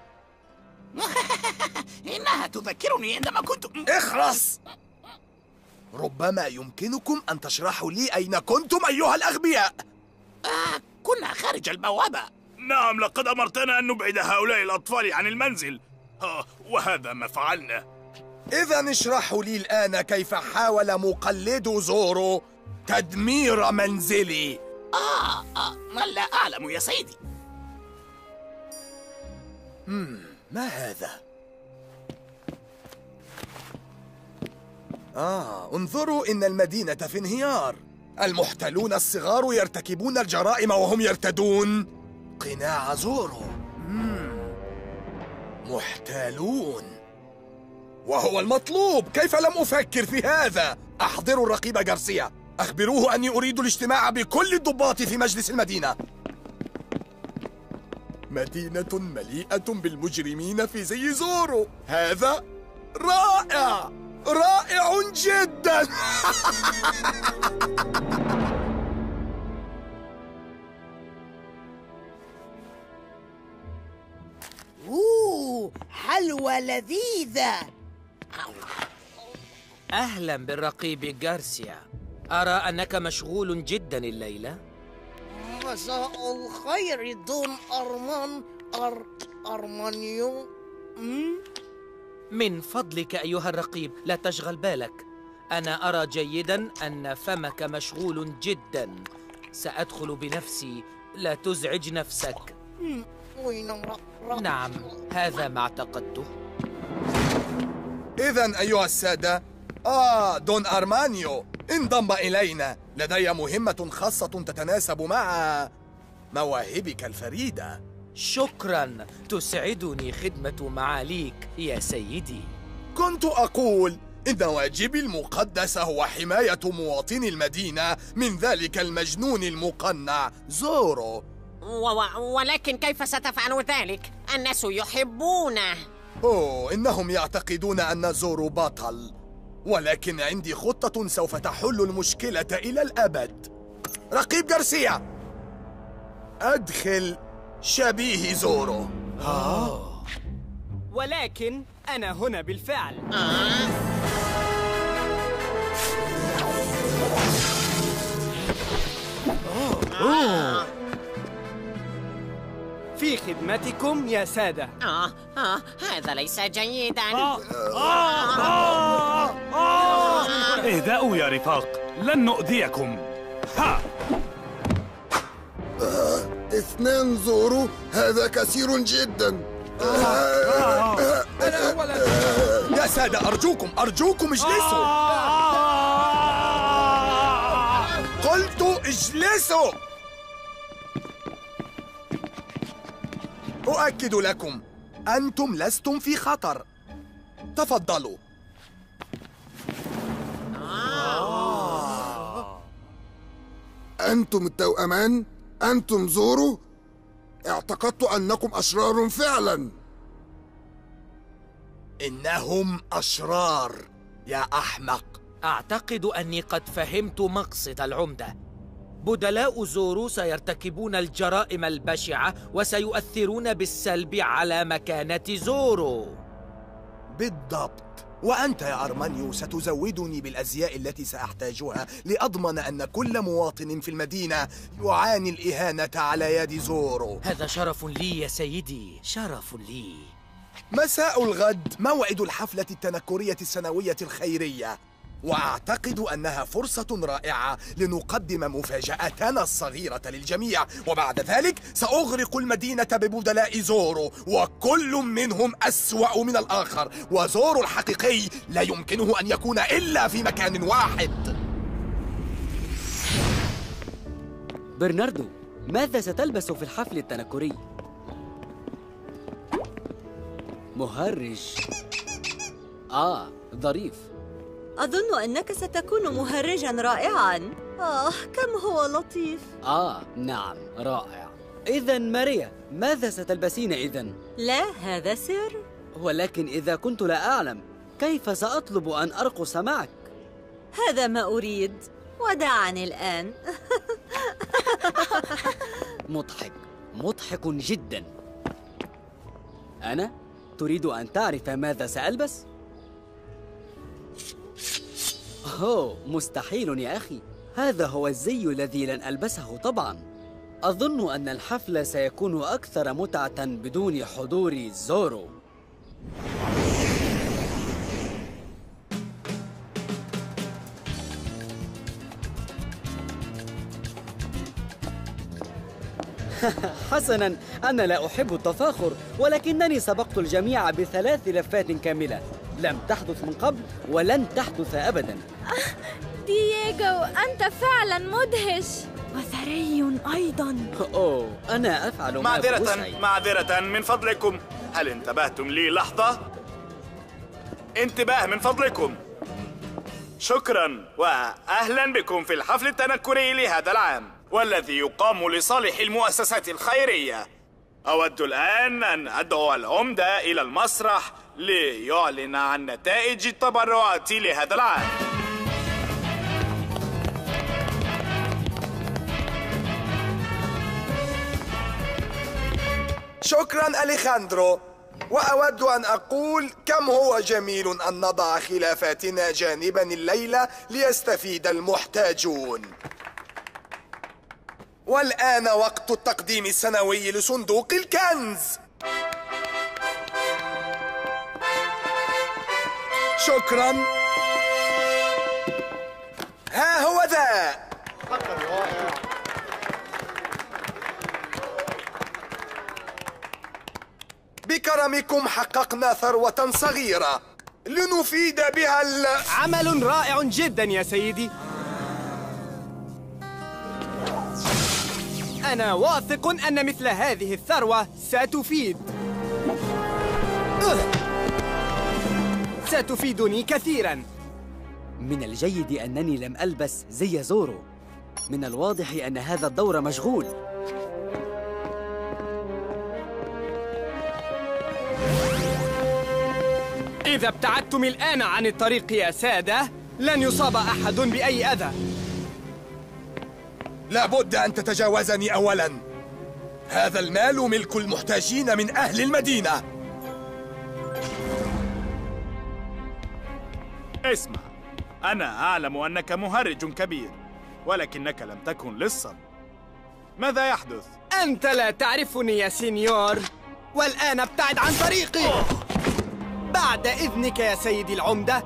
إنها تذكرني عندما كنت... اخرس! ربما يمكنكم أن تشرحوا لي أين كنتم أيها الأغبياء. آه، كنا خارج البوابة. نعم، لقد أمرتنا أن نبعد هؤلاء الأطفال عن المنزل. آه، وهذا ما فعلنا. إذا اشرحوا لي الآن كيف حاول مقلد زورو تدمير منزلي. آه, آه لا أعلم يا سيدي. مم. ما هذا؟ آه، انظروا، إن المدينة في انهيار. المحتلون الصغار يرتكبون الجرائم وهم يرتدون قناع زورو. مم. محتالون، وهو المطلوب. كيف لم أفكر في هذا؟ أحضروا الرقيب غارسيا، أخبروه أني أريد الاجتماع بكل الضباط في مجلس المدينة. مدينة مليئة بالمجرمين في زي زورو. هذا رائع، رائع جدا. أوه، حلوى لذيذة. أهلا بالرقيب غارسيا. أرى أنك مشغول جدا الليلة. مساء الخير دون أرمان أر أرمانيو. من فضلك أيها الرقيب لا تشغل بالك. أنا أرى جيدا أن فمك مشغول جدا. سأدخل بنفسي، لا تزعج نفسك. نعم، هذا ما اعتقدته. إذن أيها السادة، آه دون أرمانيو انضم إلينا. لدي مهمة خاصة تتناسب مع مواهبك الفريدة. شكراً، تسعدني خدمة معاليك يا سيدي. كنت أقول إن واجبي المقدس هو حماية مواطني المدينة من ذلك المجنون المقنع زورو. و ولكن كيف ستفعل ذلك؟ الناس يحبونه. أوه، إنهم يعتقدون أن زورو بطل، ولكن عندي خطة سوف تحل المشكلة إلى الأبد. رقيب غارسيا، أدخل شبيه زورو. آه. ولكن أنا هنا بالفعل. آه. أوه. في خدمتكم يا سادة. آه آه هذا ليس جيدا. آه. آه. آه. آه. اهدأوا يا رفاق، لن نؤذيكم. ها. آه. اثنان زورو، هذا كثير جدا. يا سادة أرجوكم أرجوكم اجلسوا. قلت اجلسوا. أؤكد لكم أنتم لستم في خطر. تفضلوا. أنتم التوأمان؟ أنتم زورو؟ اعتقدت أنكم أشرار فعلا. إنهم أشرار يا أحمق. أعتقد أني قد فهمت مقصد العمدة. بدلاء زورو سيرتكبون الجرائم البشعة وسيؤثرون بالسلب على مكانة زورو. بالضبط. وأنت يا أرمانيو ستزودني بالأزياء التي سأحتاجها لأضمن أن كل مواطن في المدينة يعاني الإهانة على يد زورو. هذا شرف لي يا سيدي، شرف لي. مساء الغد موعد الحفلة التنكرية السنوية الخيرية، وأعتقد أنها فرصة رائعة لنقدم مفاجأتنا الصغيرة للجميع، وبعد ذلك سأغرق المدينة ببدلاء زورو، وكل منهم أسوأ من الآخر، وزورو الحقيقي لا يمكنه أن يكون إلا في مكان واحد. برناردو، ماذا ستلبس في الحفل التنكري؟ مهرج. آه، ظريف. أظن أنك ستكون مهرجاً رائعاً. آه، كم هو لطيف. آه، نعم، رائع. إذا ماريا، ماذا ستلبسين إذن؟ لا، هذا سر. ولكن إذا كنت لا أعلم، كيف سأطلب أن أرقص معك؟ هذا ما أريد. ودعني الآن. مضحك، مضحك جداً. أنا؟ تريد أن تعرف ماذا سألبس؟ أوه، مستحيل يا أخي. هذا هو الزي الذي لن ألبسه طبعاً. أظن أن الحفل سيكون أكثر متعة بدون حضور زورو. حسناً، أنا لا أحب التفاخر، ولكنني سبقت الجميع بثلاث لفات كاملة. لم تحدث من قبل ولن تحدث أبداً. دييغو، أنت فعلاً مدهش وثري أيضاً. أوه، أنا أفعل ما معذرة بوسعي. معذرة من فضلكم، هل انتبهتم لي لحظة؟ انتباه من فضلكم. شكراً وأهلاً بكم في الحفل التنكري لهذا العام، والذي يقام لصالح المؤسسات الخيرية. أود الآن أن أدعو العمدة إلى المسرح ليعلن عن نتائج التبرعات لهذا العام. شكراً أليخاندرو، وأود أن أقول كم هو جميل أن نضع خلافاتنا جانباً الليلة ليستفيد المحتاجون. والآن وقت التقديم السنوي لصندوق الكنز. شكراً. ها هو ذا. بكرمكم حققنا ثروة صغيرة لنفيد بها ال... عمل رائع جدا يا سيدي. أنا واثق أن مثل هذه الثروة ستفيد ستفيدني كثيراً. من الجيد أنني لم ألبس زي زورو. من الواضح أن هذا الدور مشغول. إذا ابتعدتم الآن عن الطريق يا سادة لن يصاب أحد بأي أذى. لابد أن تتجاوزني أولاً. هذا المال ملك المحتاجين من أهل المدينة. اسمع، أنا أعلم أنك مهرج كبير، ولكنك لم تكن لصاً. ماذا يحدث؟ أنت لا تعرفني يا سينيور، والآن ابتعد عن طريقي. بعد إذنك يا سيدي العمدة.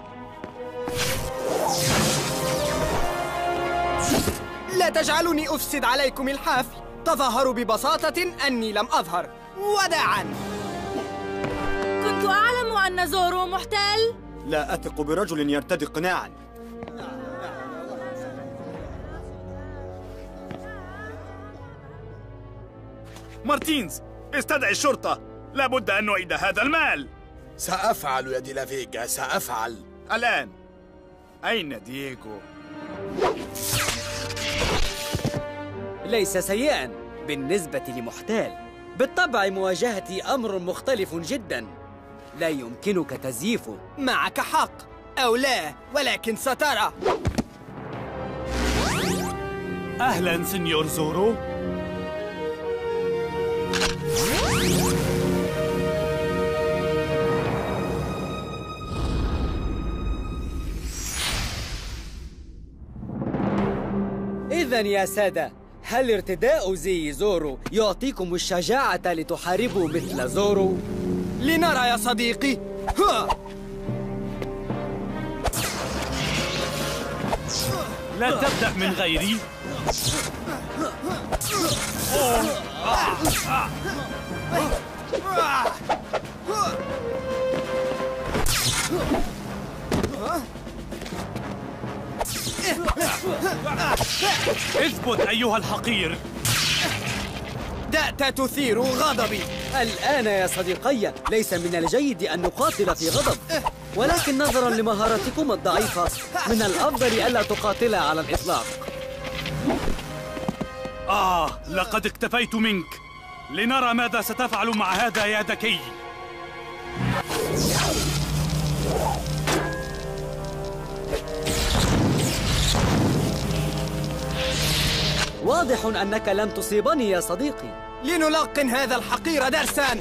لا تجعلوني أفسد عليكم الحفل. تظاهروا ببساطة أني لم أظهر. وداعاً. كنت أعلم أن زورو محتال. لا أثق برجل يرتدي قناعاً. مارتينز، استدعي الشرطة. لابد أن نعيد هذا المال. سأفعل يا دي لا فيجا، سأفعل. الآن أين دييغو؟ ليس سيئاً بالنسبة لمحتال. بالطبع مواجهتي أمر مختلف جداً، لا يمكنك تزييفه. معك حق أو لا، ولكن سترى. أهلاً سينيور زورو. إذن يا سادة، هل ارتداء زي زورو يعطيكم الشجاعة لتحاربوا مثل زورو؟ لنرى يا صديقي. ها. لا تبدأ من غيري. اثبت أيها الحقير. بدأت تثير غضبي. الآن يا صديقي، ليس من الجيد أن نقاتل في غضب، ولكن نظراً لمهاراتكم الضعيفة من الأفضل ألا تقاتل على الإطلاق. آه، لقد اكتفيت منك. لنرى ماذا ستفعل مع هذا يا ذكي. واضح أنك لن تصيبني يا صديقي. لنلقن هذا الحقير درساً.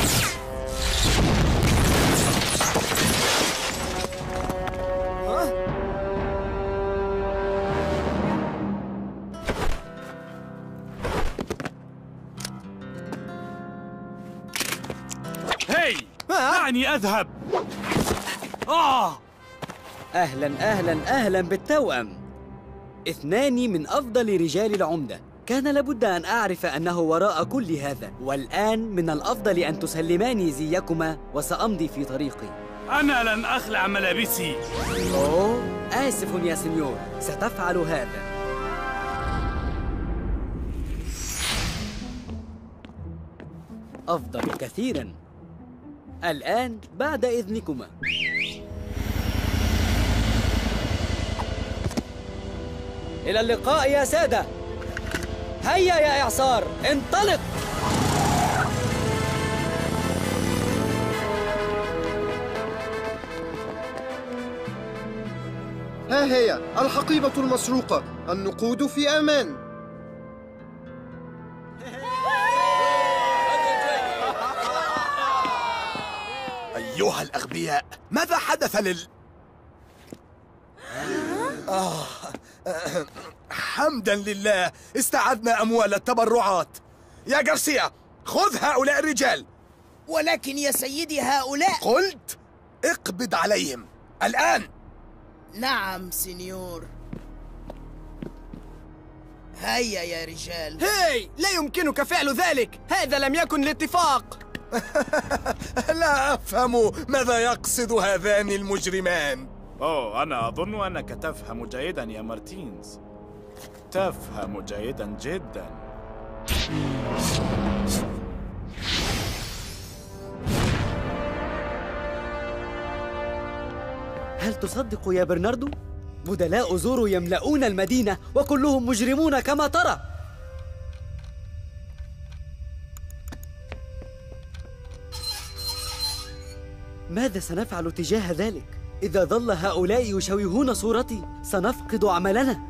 هاي، دعني أذهب. آه. أهلاً أهلاً أهلاً بالتوأم. اثنان من أفضل رجال العمدة. كان لابد أن أعرف أنه وراء كل هذا، والآن من الأفضل أن تسلماني زيكما وسأمضي في طريقي. أنا لن أخلع ملابسي. أوه، آسف يا سنيور، ستفعل هذا. أفضل كثيراً. الآن بعد إذنكما. إلى اللقاء يا سادة. هيا يا إعصار، انطلق! ها هي الحقيبة المسروقة، النقود في أمان. أيها الأغبياء، ماذا حدث لل... آه حمداً لله، استعدنا أموال التبرعات. يا غارسيا، خذ هؤلاء الرجال. ولكن يا سيدي هؤلاء... قلت اقبض عليهم الآن. نعم سينيور. هيا يا رجال. هاي، لا يمكنك فعل ذلك. هذا لم يكن الاتفاق. لا أفهم ماذا يقصد هذان المجرمان. أوه، أنا أظن أنك تفهم جيدا يا مارتينز. تفهم جيدا جدا. هل تصدق يا برناردو؟ بدلاء زورو يملؤون المدينة وكلهم مجرمون كما ترى. ماذا سنفعل تجاه ذلك؟ إذا ظل هؤلاء يشوهون صورتي سنفقد عملنا.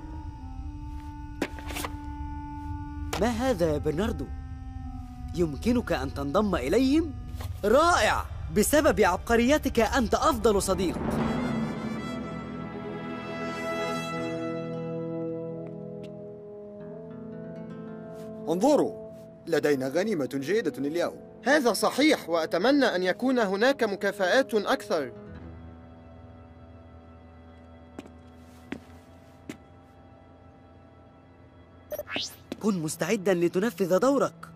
ما هذا يا برناردو؟ يمكنك أن تنضم إليهم؟ رائع! بسبب عبقريتك أنت أفضل صديق. انظروا، لدينا غنيمة جيدة اليوم. هذا صحيح، وأتمنى أن يكون هناك مكافآت أكثر. كن مستعداً لتنفذ دورك.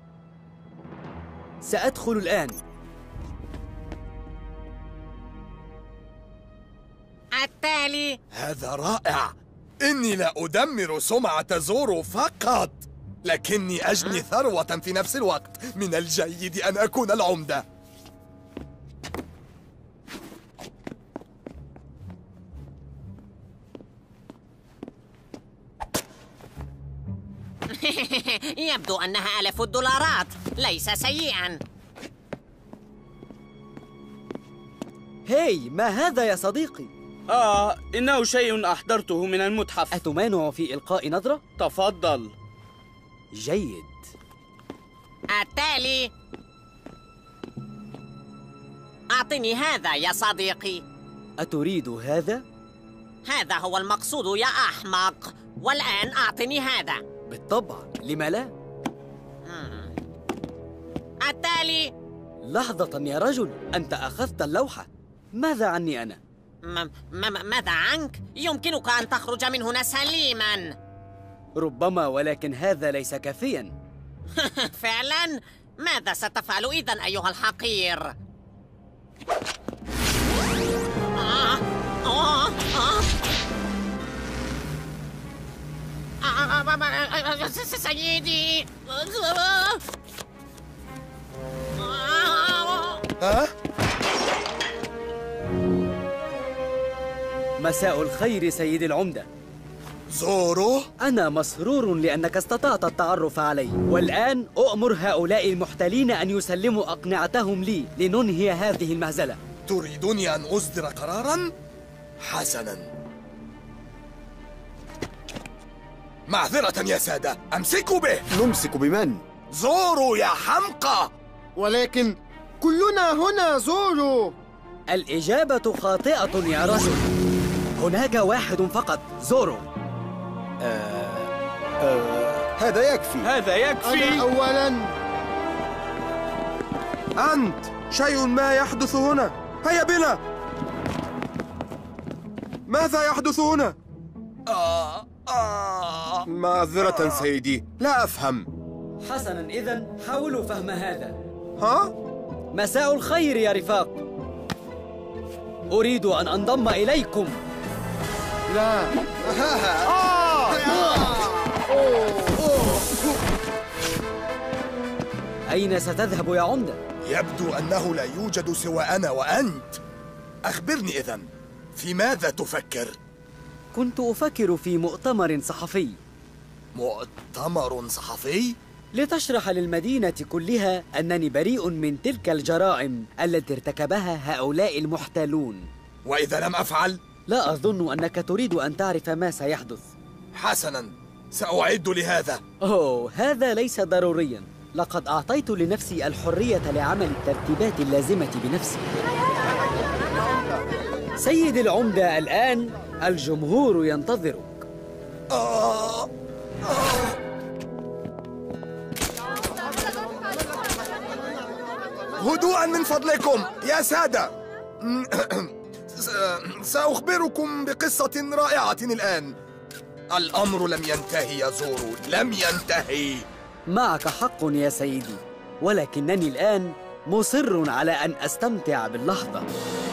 سأدخل الآن. التالي. هذا رائع. إني لا أدمر سمعة زورو فقط، لكني أجني ثروة في نفس الوقت. من الجيد أن أكون العمدة. يبدو أنها آلاف الدولارات، ليس سيئاً. هاي، ما هذا يا صديقي؟ آه، إنه شيء أحضرته من المتحف. أتمانع في إلقاء نظرة؟ تفضل. جيد. التالي. أعطني هذا يا صديقي. أتريد هذا؟ هذا هو المقصود يا أحمق. والآن أعطني هذا. بالطبع، لم لا؟ التالي. لحظة يا رجل، أنت أخذت اللوحة. ماذا عني أنا؟ م م ماذا عنك؟ يمكنك أن تخرج من هنا سليماً. ربما، ولكن هذا ليس كافياً. فعلاً؟ ماذا ستفعل إذن أيها الحقير؟ آه آه آه. سيدي. ها؟ مساء الخير سيدي العمدة. زورو؟ أنا مسرور لأنك استطعت التعرف علي، والآن أؤمر هؤلاء المحتلين أن يسلموا أقنعتهم لي لننهي هذه المهزلة. تريدني أن أصدر قراراً؟ حسناً. معذرة يا سادة، أمسكوا به. نمسك بمن؟ زورو يا حمقى. ولكن كلنا هنا زورو. الإجابة خاطئة يا رجل. هناك واحد فقط، زورو. آه آه هذا يكفي. هذا يكفي. أنا أولاً. أنت، شيء ما يحدث هنا. هيا بنا. ماذا يحدث هنا؟ آه آه معذرة سيدي، لا أفهم. حسناً، إذن حاولوا فهم هذا. ها؟ مساء الخير يا رفاق. أريد أن أنضم إليكم. لا. أين ستذهب يا عمدة؟ يبدو أنه لا يوجد سوى أنا وأنت. أخبرني إذن، في ماذا تفكر؟ كنت أفكر في مؤتمر صحفي. مؤتمر صحفي؟ لتشرح للمدينة كلها أنني بريء من تلك الجرائم التي ارتكبها هؤلاء المحتلون. وإذا لم أفعل؟ لا أظن أنك تريد أن تعرف ما سيحدث. حسناً، سأعد لهذا. أوه، هذا ليس ضرورياً. لقد أعطيت لنفسي الحرية لعمل الترتيبات اللازمة بنفسي. سيدي العمدة، الآن الجمهور ينتظرك. آه. آه. هدوءاً من فضلكم يا سادة. سأخبركم بقصة رائعة الآن. الأمر لم ينتهي يا زورو، لم ينتهي. معك حق يا سيدي، ولكنني الآن مصر على أن أستمتع باللحظة.